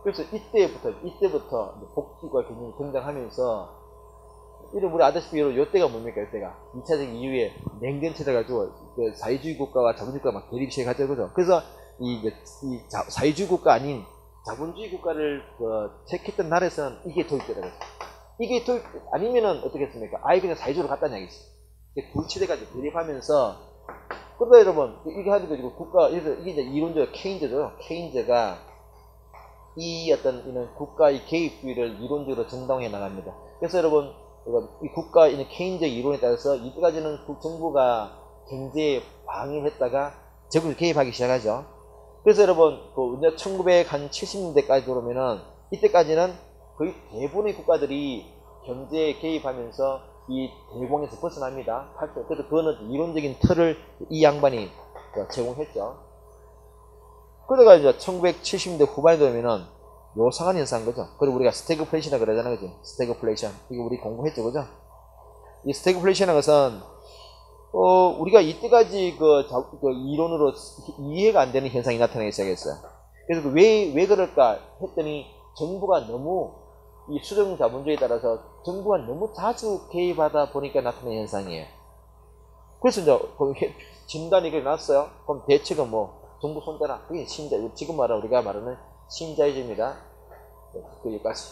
[SPEAKER 1] 그래서 이때부터 복지국가 개념이 등장하면서 이런 우리 아다시피 이때가 뭡니까? 이때가 2차 세계 이후에 냉전체제 가지고 그 사회주의 국가와 자본주의 국가가 막 대립 시작하죠, 그죠? 그래서 이 사회주의 국가 아닌 자본주의 국가를 택했던 나라에서는 이게 도입되더라고요. 이게 도입 아니면은 어떻게 했습니까? 아예 그냥 사회주의로 갔다는 얘기지. 두 체제가 대립하면서 그러다 여러분 이게 하는 거고 국가 이게 이제 이론적 케인즈죠. 케인즈가 이 이런 국가의 개입주의를 이론적으로 정당화해 나갑니다. 그래서 여러분 이 국가 있는 케인즈 이론에 따라서 이때까지는 정부가 경제에 방해했다가 적극 개입하기 시작하죠. 그래서 여러분 1970년대까지 들어오면은 이때까지는 거의 대부분의 국가들이 경제에 개입하면서 이 대공에서 벗어납니다. 그래서 그거는 이론적인 틀을 이 양반이 제공했죠. 그러다가 이제 1970년대 후반에 들어오면은 요상한 현상인 거죠. 그리고 우리가 스태그플레이션이라고 그러잖아요, 그죠? 스태그플레이션. 이거 우리 공부했죠, 그죠? 이 스태그플레이션이라는 것은, 우리가 이때까지 그 이론으로 이해가 안 되는 현상이 나타나기 시작했어요. 그래서 왜 그럴까 했더니 정부가 너무 이 수령 자본주의에 따라서 정부가 너무 자주 개입하다 보니까 나타나는 현상이에요. 그래서 이제 진단이 이렇게 났어요. 그럼 대책은 뭐 정부 손대라. 그게 지금 우리가 말하는 신자유주의입니다. 여기까지.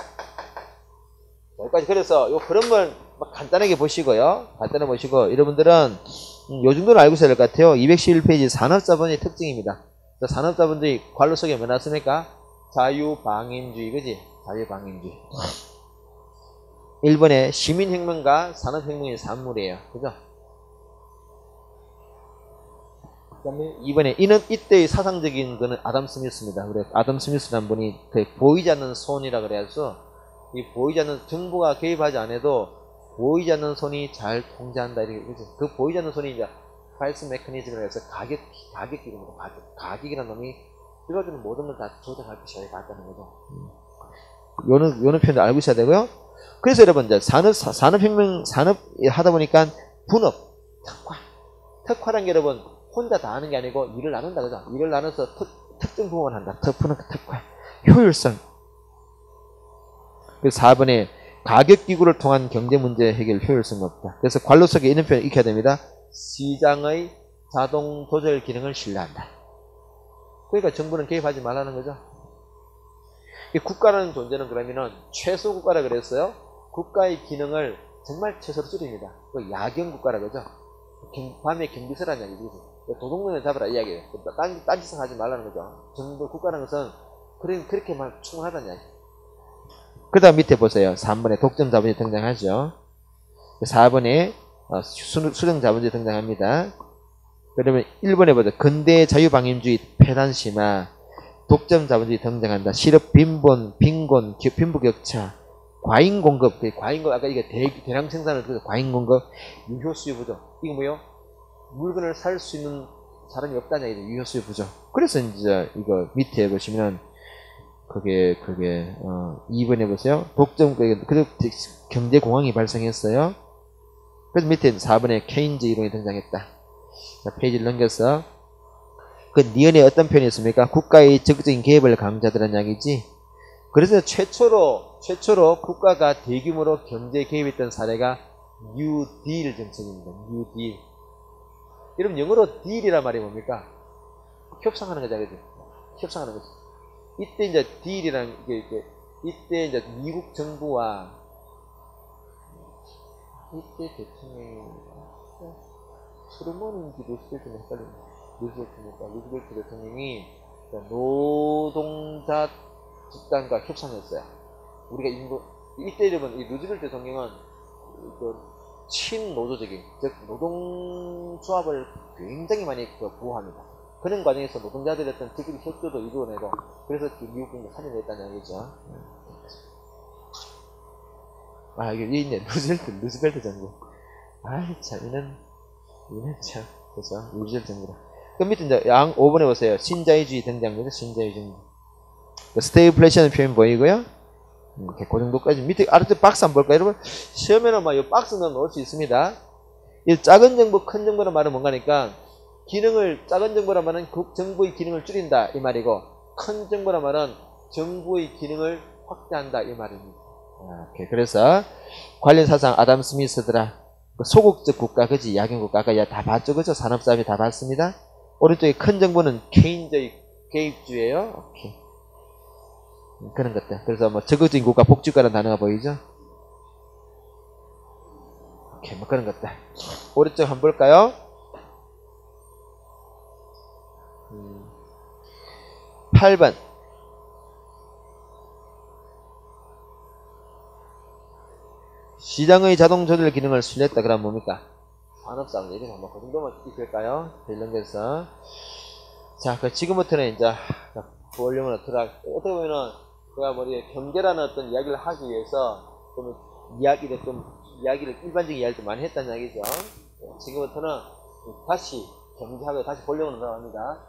[SPEAKER 1] 그래서 요 그림을 간단하게 보시고요. 간단하게 보시고 여러분들은 요 정도는 알고 있어야 될 것 같아요. 211페이지 산업자본의 특징입니다. 산업자본주의 관로 속에 뭐 나왔습니까? 자유방임주의, 그지? 자유방임주의. 1번에 시민혁명과 산업혁명의 산물이에요. 그죠? 그 다음에 2번에 이때의 사상적인 거는 아담 스미스입니다. 그래 아담 스미스라는 분이 보이지 않는 손이라 그래서 이 보이지 않는 정부가 개입하지 않아도 보이지 않는 손이 잘 통제한다 이렇게 그죠? 그 보이지 않는 손이 이제 프라이스 메커니즘이라고 해서 가격기입니다. 가격이라는 놈이 들어주는 모든 걸 다 조정할 것이 같다는 거죠. 요는 표현을 알고 있어야 되고요. 그래서 여러분 이제 산업혁명 하다 보니까 분업, 특화라는 게 여러분 혼자 다 하는 게 아니고 일을 나눈다, 그죠? 일을 나눠서 특정 부분을 한다. 특화, 효율성. 그래서 4번에 가격기구를 통한 경제 문제 해결 효율성이 없다. 그래서 관로 속에 있는 표현을 익혀야 됩니다. 시장의 자동 조절 기능을 신뢰한다. 그러니까 정부는 개입하지 말라는 거죠. 국가라는 존재는 그러면은 최소 국가라 그랬어요. 국가의 기능을 정말 최소로 줄입니다. 야경 국가라 그러죠. 밤에 경비서라는 이야기죠. 도둑놈을 잡으라 이야기예요. 딴짓은 하지 말라는 거죠. 정부 국가라는 것은 그렇게만 충분하다는 이야기. 그 다음 밑에 보세요. 3번에 독점 자본주의 등장하죠. 4번에 수령 자본주의 등장합니다. 그러면 1번에 보자. 근대 자유방임주의 폐단 심화, 독점 자본주의 등장한다. 실업 빈곤, 빈부 격차, 과잉 공급, 아까 이게 대량 생산을 그래서 과잉 공급, 유효 수요 부족. 이거 뭐요? 물건을 살 수 있는 사람이 없다냐 이제 유효 수요 부족. 그래서 이제 이거 밑에 보시면은 그게 2번에 보세요. 독점 그리고 경제 공황이 발생했어요. 그래서 밑에 4번에 케인즈 이론이 등장했다. 자, 페이지를 넘겨서 그 니은에 어떤 표현이 있습니까? 국가의 적극적인 개입을 강조하더란 이야기지. 그래서 최초로 국가가 대규모로 경제에 개입했던 사례가 뉴딜 정책입니다. 뉴딜. 여러분 영어로 딜이란 말이 뭡니까? 협상하는 거죠, 그죠? 협상하는 거죠. 이때 이제 딜이란 게 이때 이제 미국 정부와 이때 대통령이 트루먼인지 루스벨트인지 헷갈립니다. 루스벨트 대통령이 노동자 집단과 협상했어요. 우리가 이때 여러분 이 루스벨트 대통령은 친노조적인 즉 노동조합을 굉장히 많이 보호합니다. 그런 과정에서 노동자들의 어떤 특히 협조도 이루어내고 그래서 미국 정부가 참여했다는 얘기죠. 이게 있네. 루스벨트 정부. 참 이는 참 그래서 루스벨트 정부다. 그 밑에 이제 5번에 보세요. 신자유주의 등장되죠. 신자유주의. 스태그플레이션 표현 보이고요. 이렇게 그 정도까지 밑에 아래쪽 박스 한번 볼까요, 여러분? 시험에는 이 박스는 넣을 수 있습니다. 이 작은 정부, 큰 정부란 말은 뭔가니까 작은 정부란 말은 정부의 기능을 줄인다 이 말이고 큰 정부란 말은 정부의 기능을 확대한다 이 말입니다. 오케이. 그래서 관련 사상 아담 스미스더라. 소극적 국가 그지 약용국가 아까 다 봤죠 그죠? 산업사업이 다 봤습니다. 오른쪽에 큰 정부는 개인적인 개입주예요. 오케이. 그런 것들. 그래서 뭐 적극적인 국가 복지국가라는 단어가 보이죠? 오케이. 뭐 그런 것들. 오른쪽 한번 볼까요? 8번. 시장의 자동 조절 기능을 수행했다. 그럼 뭡니까? 산업사업 얘기 한번 그 정도만 있을까요? 연결돼서. 자, 그 지금부터는 이제 볼륨으로 들어가. 어떻게 보면은 제가 경제라는 어떤 이야기를 하기 위해서 좀 이야기를 일반적인 이야기를 좀 많이 했다는 이야기죠. 지금부터는 다시 경제하고 다시 볼륨으로 들어갑니다.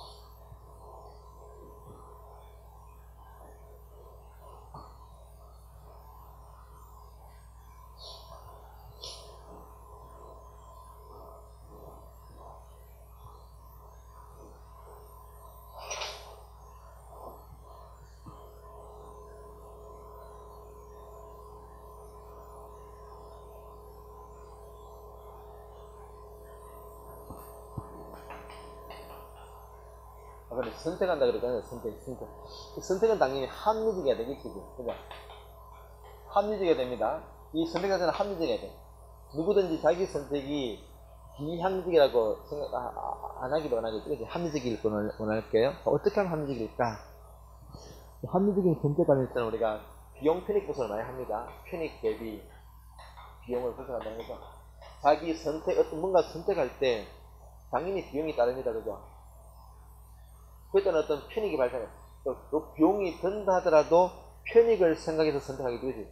[SPEAKER 1] 그래, 선택한다 그러잖아요. 선택은 당연히 합리적이어야 되겠지. 그죠? 합리적이어야 됩니다. 이 선택 자체는 합리적이어야 돼. 누구든지 자기 선택이 비합리적이라고 생각 안 하기를 원하겠지. 그치? 합리적일 원할게요. 어떻게 하면 합리적일까? 합리적인 선택관일 때는 우리가 비용 편익 분석을 많이 합니다. 편익 대비 비용을 분석한다는 거죠. 자기 뭔가 선택할 때 당연히 비용이 따릅니다. 그죠? 그때는 어떤 편익이 발생해요. 그 비용이 든다 하더라도 편익을 생각해서 선택하게 되지.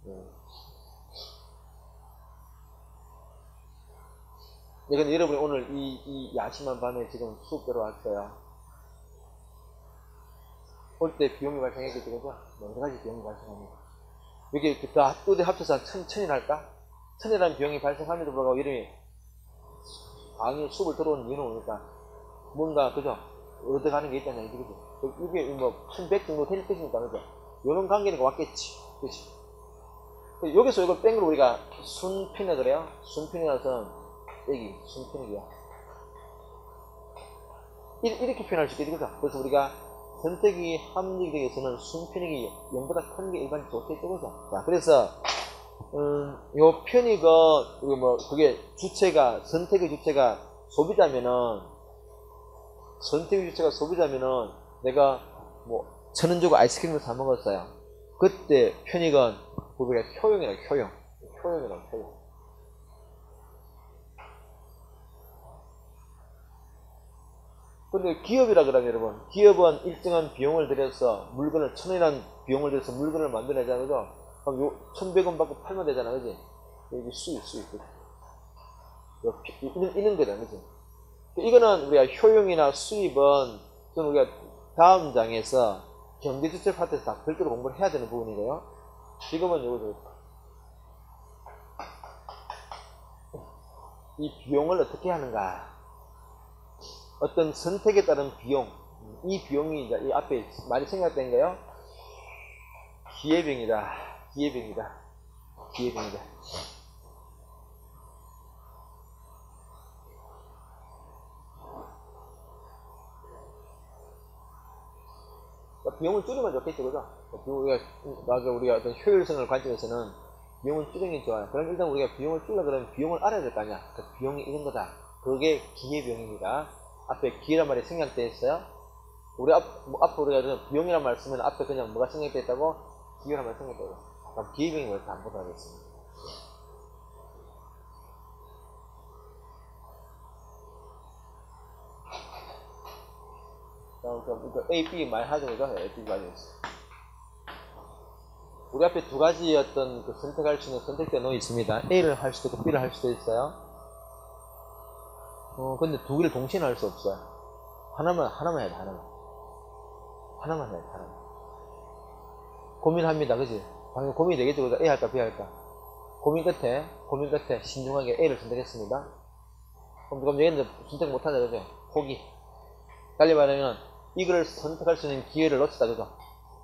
[SPEAKER 1] 근데 여러분이 오늘 이 야심한 밤에 지금 수업 들어왔어요. 올 때 비용이 발생했겠죠, 그죠? 여러 가지 비용이 발생합니다. 여기 다 합쳐서 한 1,000이 날까? 1,000이라는 비용이 발생함에도 불구하고 이름이 강의 수업을 들어오는 이유는 뭡니까? 뭔가, 그죠? 얻어가는 게 있다는 얘기죠. 이게 뭐 1,100 정도 될 것이니까, 그죠? 이런 관계니까 왔겠지. 그치? 여기서 이걸 뺀 걸 우리가 순편이라 그래요. 순편이라서 여기 순편이야. 이렇게 표현할 수 있겠죠, 그죠? 그래서 우리가 선택이 합리적에서는 순편익이 0보다 큰 게 일반적으로 좋겠죠, 그죠? 자, 그래서 요 편익은 그게 선택의 주체가 소비자면은 내가 1,000원 주고 아이스크림을 사 먹었어요. 그때 편익은 우리가 효용이라고. 근데 기업이라 그러면 여러분, 기업은 일정한 비용을 들여서 1,000원이라는 비용을 들여서 물건을 만들어내잖아요, 그죠? 그럼 1,100원 받고 팔면 되잖아, 그지? 여기 수익. 이런 거잖아, 그지? 이거는 우리가 효용이나 수입은 좀 우리가 다음 장에서 경제주체 파트에서 다 별도로 공부를 해야 되는 부분이고요. 지금은 이 비용을 어떻게 하는가? 어떤 선택에 따른 비용, 이 비용이 이제 이 앞에 많이 생각된 거요. 기회비용이다. 비용을 줄이면 좋겠죠, 그죠? 우리가 어떤 효율성을 관점에서는 비용을 줄이는 게 좋아요. 그럼 일단 우리가 비용을 줄이려 그러면 비용을 알아야 될 거 아니야. 그 비용이 이런 거다. 그게 기회비용입니다. 앞에 기회란 말이 생략되어 있어요. 앞으로 우리가 비용이란 말 쓰면 앞에 그냥 뭐가 생략되어 있다고? 기회란 말 생략되어 있다고. 그럼 기회비용이 뭘까 한번 보도록 하겠습니다. A, B 많이 하죠, 그죠? A, B 많이 했어요. 우리 앞에 두 가지 어떤 선택할 수 있는 선택지가 놓여 있습니다. A를 할 수도 있고 B를 할 수도 있어요. 근데 두 개를 동시에 할 수 없어요. 하나만 해야 돼, 하나만 해야 돼. 고민합니다, 그지? 방금 고민이 되겠죠, 그죠? A 할까, B 할까? 고민 끝에 신중하게 A를 선택했습니다. 그럼 얘는 선택 못하죠, 그죠? 포기. 달리 말하면 이걸 선택할 수 있는 기회를 놓쳤다, 그죠?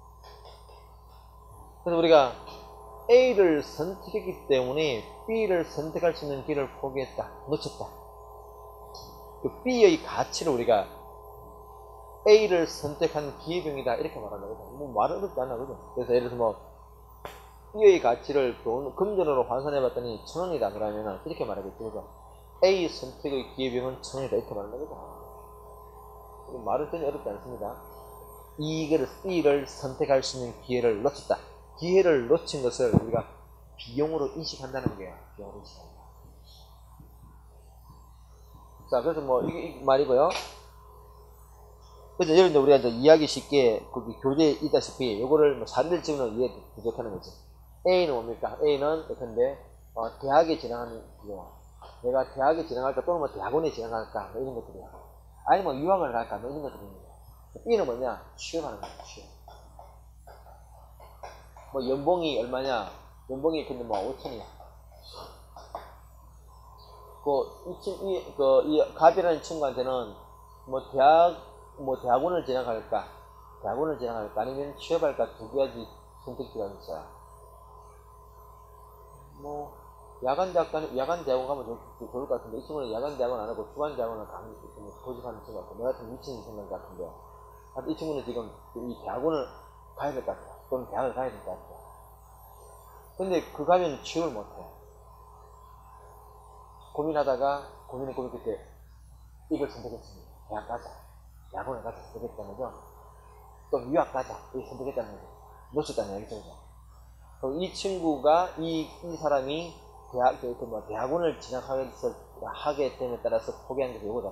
[SPEAKER 1] 그래서 우리가 A를 선택했기 때문에 B를 선택할 수 있는 길을 포기했다, 놓쳤다. 그 B의 가치를 우리가 A를 선택한 기회비용이다 이렇게 말한다. 뭐 말은 어렵지 않아, 그죠? 그래서 예를 들어서 뭐 B의 가치를 금전으로 환산해 봤더니 1,000원이다 그러면은 이렇게 말하겠죠, 그죠? A 선택의 기회비용은 1,000원이다 이렇게 말한다, 그죠? 말은 전혀 어렵지 않습니다. 이거를 B를 선택할 수 있는 기회를 놓쳤다. 기회를 놓친 것을 우리가 비용으로 인식한다는 거예요. 비용으로 인식한다. 자, 그래서 뭐 이게 말이고요. 그래서 예를 들어 우리가 이제 이해하기 쉽게 거기 교재에 있다시피 요거를 뭐 사례를 찍으면 이해 부족하는 거지. A는 뭡니까? A는 예컨대 대학에 진학하는 비용. 내가 대학에 진학할까 또는 뭐 대학원에 진학할까 뭐 이런 것들이야. 아니면 뭐 유학을 갈까 뭐 이런 것들입니다. B는 뭐냐? 취업하는 거야. 취업. 뭐 연봉이 얼마냐? 연봉이 근데 뭐 5천이야. 이 갑이라는 친구한테는 뭐 대학원을 진학할까? 대학원을 진학할까? 아니면 취업할까? 두 가지 선택지가 있어요. 뭐 야간 대학원 가면 좋을 것 같은데 이 친구는 야간 대학원 안 하고 주간 대학원을 가는 고집하는 친구 같고 내가 좀 미친 생각 같은데 이 친구는 지금 이 대학원을 가야 될 것 같아요. 또는 대학을 가야 될 것 같아요. 근데 그 가면 취업을 못해. 고민하다가 고민 끝에 이걸 선택했습니다. 대학 가자. 대학원을 가자. 선택했다는 거죠. 또 유학 가자. 이걸 선택했다는 거죠. 놓쳤다는 얘기죠. 그럼 이 친구가 이 사람이 대학원을 진학하게 됨에 따라서 포기한 게 이거다.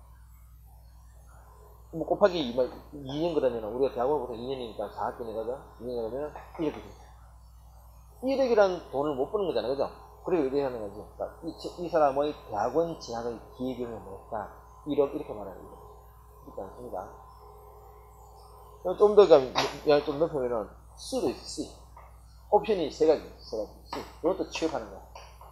[SPEAKER 1] 뭐 곱하기 2년 그러면 우리가 대학원부터 2년이니까 4학년이거든. 2년 그러면 1억이 돼. 1억이란 돈을 못 버는 거잖아, 그죠? 그리고 이렇게 하는 거지. 그러니까 이 사람의 대학원 진학의 기회비용이 뭘까? 1억 이렇게 말하는 거죠. 그렇지 않습니다. 좀 더 좀 높으면은 C도 있어. C. 옵션이 세 가지. C. 이것도 취업하는 거야.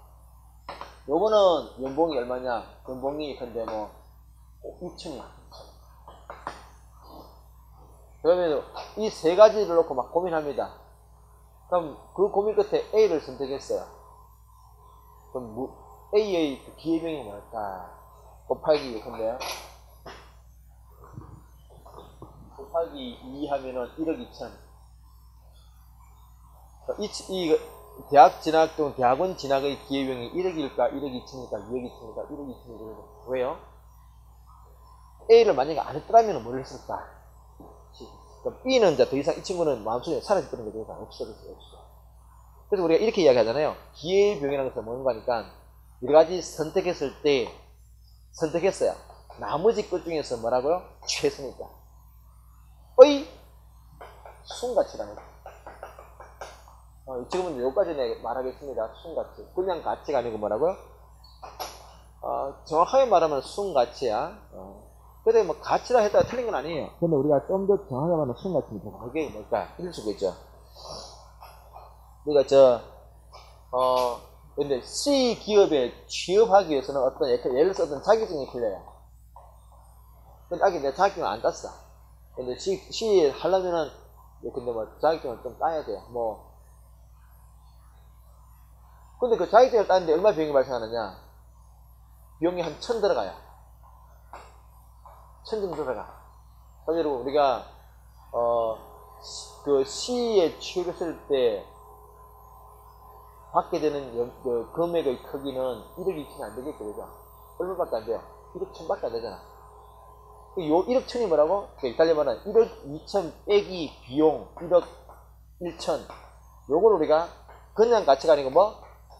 [SPEAKER 1] 요거는 연봉이 얼마냐? 연봉이 근데 뭐 2천이야. 그러면 이 세 가지를 놓고 막 고민합니다. 그럼 그 고민 끝에 A를 선택했어요. 그럼 A의 그 기회비용이 뭘까? 곱하기 근데요. 곱하기 2 하면은 1억 2천. 이 대학 진학 또는 대학원 진학의 기회비용이 1억일까? 1억 2천일까? 2억 2천일까? 1억 2천일까? 왜요? A를 만약에 안 했더라면 뭘 했을까? 그러니까 B는 이제 더 이상 이 친구는 마음속에 사라져버린 게 더 이상 없어. 그래서 우리가 이렇게 이야기하잖아요. 기회비용이라는 것은 뭔가 하니까 여러 가지 선택했을 때 선택했어요. 나머지 것 중에서 뭐라고요? 최선이다. 의 순가치라는 거. 지금은 여기까지 말하겠습니다. 순가치. 그냥 가치가 아니고 뭐라고요? 정확하게 말하면 순가치야. 근데 뭐 가치라 했다가 틀린 건 아니에요. 근데 우리가 좀 더 정확하게 말하면 순가치입니다. 그게 뭘까? 이럴 수가 있죠. 우리가 근데 C 기업에 취업하기 위해서는 예를 들어서 어떤 자격증이 필요해요. 근데 아직 내 자격증을 안 땄어. 근데 C 하려면은, 근데 뭐 자격증을 좀 따야 돼요. 근데 그 자격증을 따는데 얼마 비용이 발생하느냐? 비용이 한 1,000 들어가요. 1,000 정도 들어가. 그래서 여러분, 우리가, 그 C에 취업했을 때, 받게 되는 그 금액의 크기는 1억 2천이 안 되겠죠, 그죠? 얼마밖에 안 돼요? 1억 1,000밖에 안 되잖아. 요 1억 1,000이 뭐라고? 달리 말하면 1억 2천 빼기 비용 1억 1천. 요걸 우리가 그냥 가치가 아니고 뭐?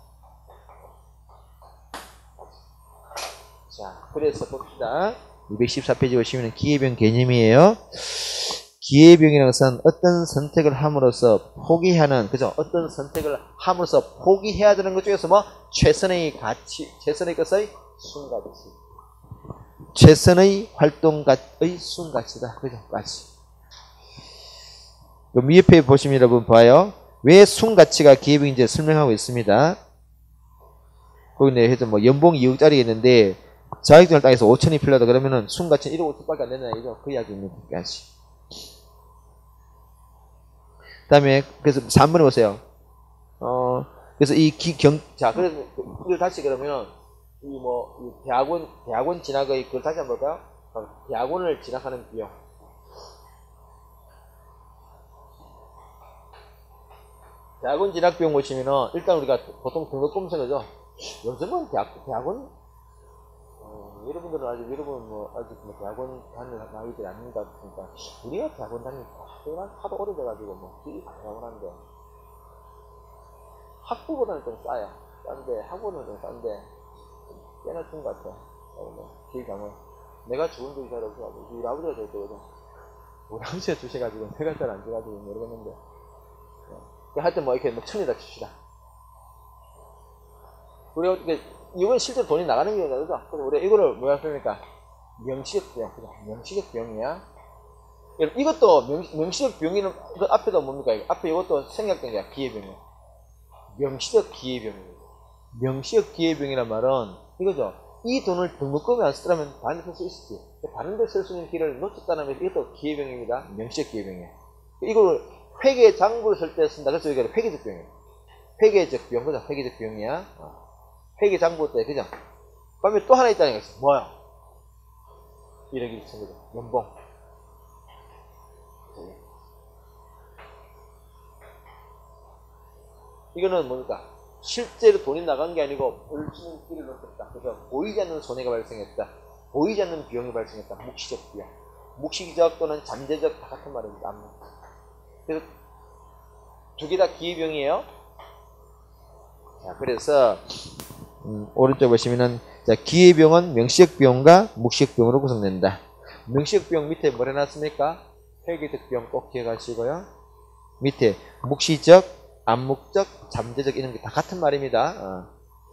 [SPEAKER 1] 자, 그래서 봅시다. 214페이지 보시면 기회비용 개념이에요. 기회비용이라는 것은 어떤 선택을 함으로써 포기하는, 그죠? 어떤 선택을 함으로써 포기해야 되는 것 중에서 뭐? 최선의 가치, 최선의 것의 순가치. 최선의 활동가의 순가치다. 그죠? 가치. 밑에 보시면 여러분 봐요. 왜 순가치가 기회비용인지 설명하고 있습니다. 거기 해서 뭐 연봉 2억짜리 있는데 자격증을 따서 5천이 필요하다 그러면은 순가치는 1억 5천밖에 안 된다는 얘기죠. 그 이야기입니다. 가치. 다음에, 그래서 3번에 보세요. 그래서 자, 그래서 이걸 다시 그러면, 이 대학원 진학의, 그걸 다시 한번 볼까요? 대학원을 진학하는 비용. 대학원 진학 비용 보시면은, 일단 우리가 보통 등록금 생각하죠. 요즘은 대학원, 여러분들은 아직 대학원 다니는 나이들이 아닌가 보니까, 우리가 대학원 다니니까, 하도 오래돼가지고, 길이 가능하는데, 학부보다는 좀 싸요. 싼데, 학원은 좀 싼데, 꽤나 큰 것 같아. 길 가면. 내가 좋은 적이 잘 없어가지고, 우리 아버지가 될 거거든. 우리 아버지가 주셔가지고, 내가 잘 안 줘가지고 모르겠는데. 하여튼 이렇게 1,000이다 칩시다. 우리가, 이건 실제로 돈이 나가는 경우가 그죠? 그래서 우리가 이거를 뭐라 합니까? 명시적 비용. 그죠? 명시적 비용이야. 이것도 명시적 비용이는, 그 앞에도 뭡니까? 앞에 이것도 생략된 게 기회비용이야. 명시적 기회비용이에요. 명시적 기회비용이란 말은 이거죠. 이 돈을 등록금에 안 쓰더라면 다른 데 쓸 수 있었지. 다른 데 쓸 수 있는 길을 놓쳤다는 게 이것도 기회비용입니다. 명시적 기회비용이에요. 이걸 회계 장부를 쓸 때 쓴다. 그래서 여기가 회계적 비용이에요. 회계적 비용, 그죠? 회계적 비용이야. 회계 장부 때, 그죠? 그다음에 또 하나 있다는 게 있어. 뭐야? 1억 1천, 그죠? 연봉. 이거는 뭡니까? 실제로 돈이 나간 게 아니고 벌주는 길을 놓쳤다. 그래서 보이지 않는 손해가 발생했다. 보이지 않는 비용이 발생했다. 묵시적 비용. 묵시적 또는 잠재적 다 같은 말입니다. 그래서 두 개 다 기회비용이에요. 자, 그래서 오른쪽 보시면은, 자, 기회비용은 명시적 비용과 묵시적 비용으로 구성된다. 명시적 비용 밑에 뭘 해놨습니까? 회계적 비용 꼭 기억하시고요. 밑에 묵시적, 암묵적, 잠재적 이런 게 다 같은 말입니다.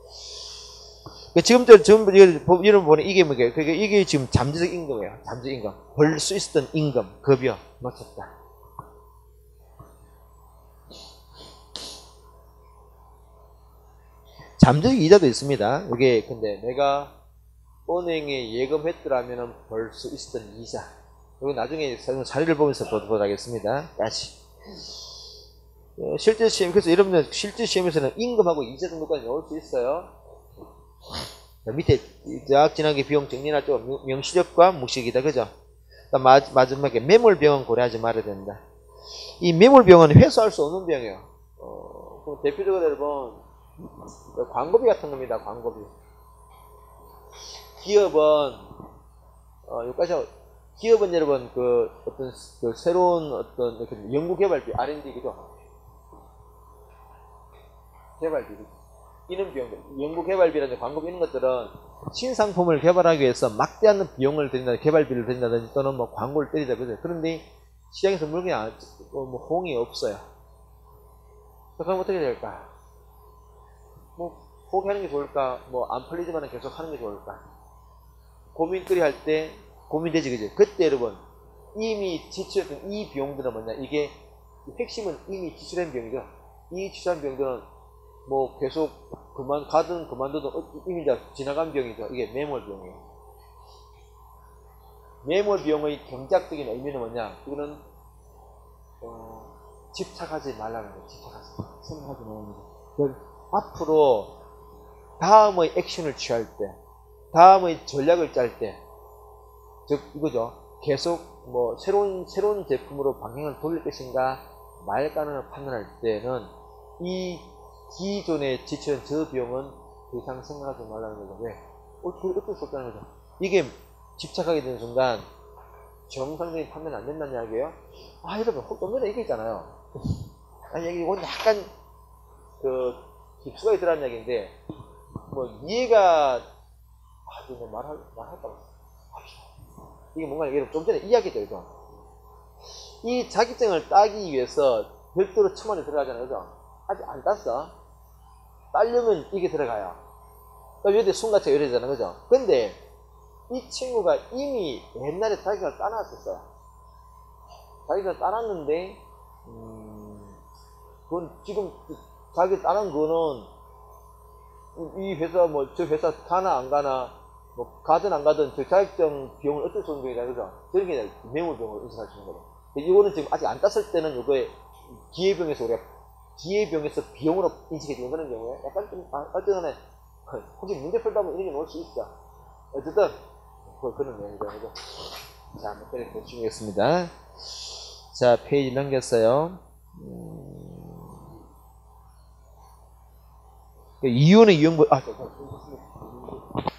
[SPEAKER 1] 지금 이런 보니 이게 뭐예요? 이게 지금 잠재적 임금이에요. 잠재적 임금. 벌 수 있었던 임금, 급여 놓쳤다. 잠재적 이자도 있습니다. 이게 근데 내가 은행에 예금했더라면 벌 수 있었던 이자. 이거 나중에 사례를 보면서 보도록 하겠습니다. 다시. 실제 시험, 그래서 여러분들 실제 시험에서는 임금하고 이자 정도까지 나올 수 있어요. 자, 밑에 대학 진학의 비용 정리나 좀 명시적과 묵시적이다. 그죠? 마지막에 매몰비용은 고려하지 말아야 된다. 이 매몰비용은 회수할 수 없는 비용이에요. 그럼 대표적으로 여러분, 광고비 같은 겁니다. 광고비. 기업은, 기업은 여러분, 새로운 연구개발비, R&D, 그죠? 개발비. 이런 비용들. 연구개발비라든지 광고비 이런 것들은 신상품을 개발하기 위해서 막대한 비용을 들인다, 개발비를 들인다든지 또는 광고를 때리다, 그죠? 그런데 시장에서 물건이 호응이 없어요. 그럼 어떻게 될까? 포기하는 게 좋을까? 안 팔리지만 계속 하는 게 좋을까? 고민거리 할 때 고민되지, 그죠? 그때 여러분, 이미 지출했던 이 비용들은 뭐냐? 이게, 핵심은 이미 지출한 비용이죠? 이 지출한 비용들은 계속 가든 그만두든 이미 지나간 비용이죠. 이게 매몰 비용이에요. 매몰 비용의 경제학적인 의미는 뭐냐? 이거는, 집착하지 말라는 거예요. 생각하지 말라는 거예요. 앞으로 다음의 액션을 취할 때, 다음의 전략을 짤 때, 즉 이거죠. 계속 새로운 제품으로 방향을 돌릴 것인가 말까는 판단할 때는 이 기존에 지출한 저 비용은 더 이상 생각하지 말라는 거죠. 왜? 어쩔 수 없다는 거죠. 이게 집착하게 되는 순간 정상적인 판단이 안 된다는 이야기예요. 여러분, 좀 전에 얘기했잖아요. 아니, 이건 약간 깊숙하게 들어간 이야기인데, 이해가, 말할까? 이게 뭔가, 좀 전에 이야기했죠. 이 자격증을 따기 위해서 별도로 첨언에 들어가잖아요. 그죠? 아직 안 땄어. 따려면 이게 들어가요. 요때 순가치가 이러잖아요. 그죠? 근데, 이 친구가 이미 옛날에 자격증을 따놨었어요. 자격증을 따놨는데, 그건 지금 자격증 따는 거는, 이 회사, 저 회사 가나 안 가나, 가든 안 가든 저 자격증 비용을 어쩔 수 없는 비용이다. 그죠? 저런 게 매몰 비용을 인식할 수 있는 거죠. 이거는 지금 아직 안 땄을 때는 요거에 기회병에서 우리가 기회병에서 비용으로 인식해주는 그런 경우에 약간 좀 어떤 하나 혹시 문제 풀다 보면 이런 게 나올 수 있어. 어쨌든 그런 내용이죠. 자, 한번 때려 보시겠습니다. 자, 페이지 넘겼어요. 이윤의 이용법,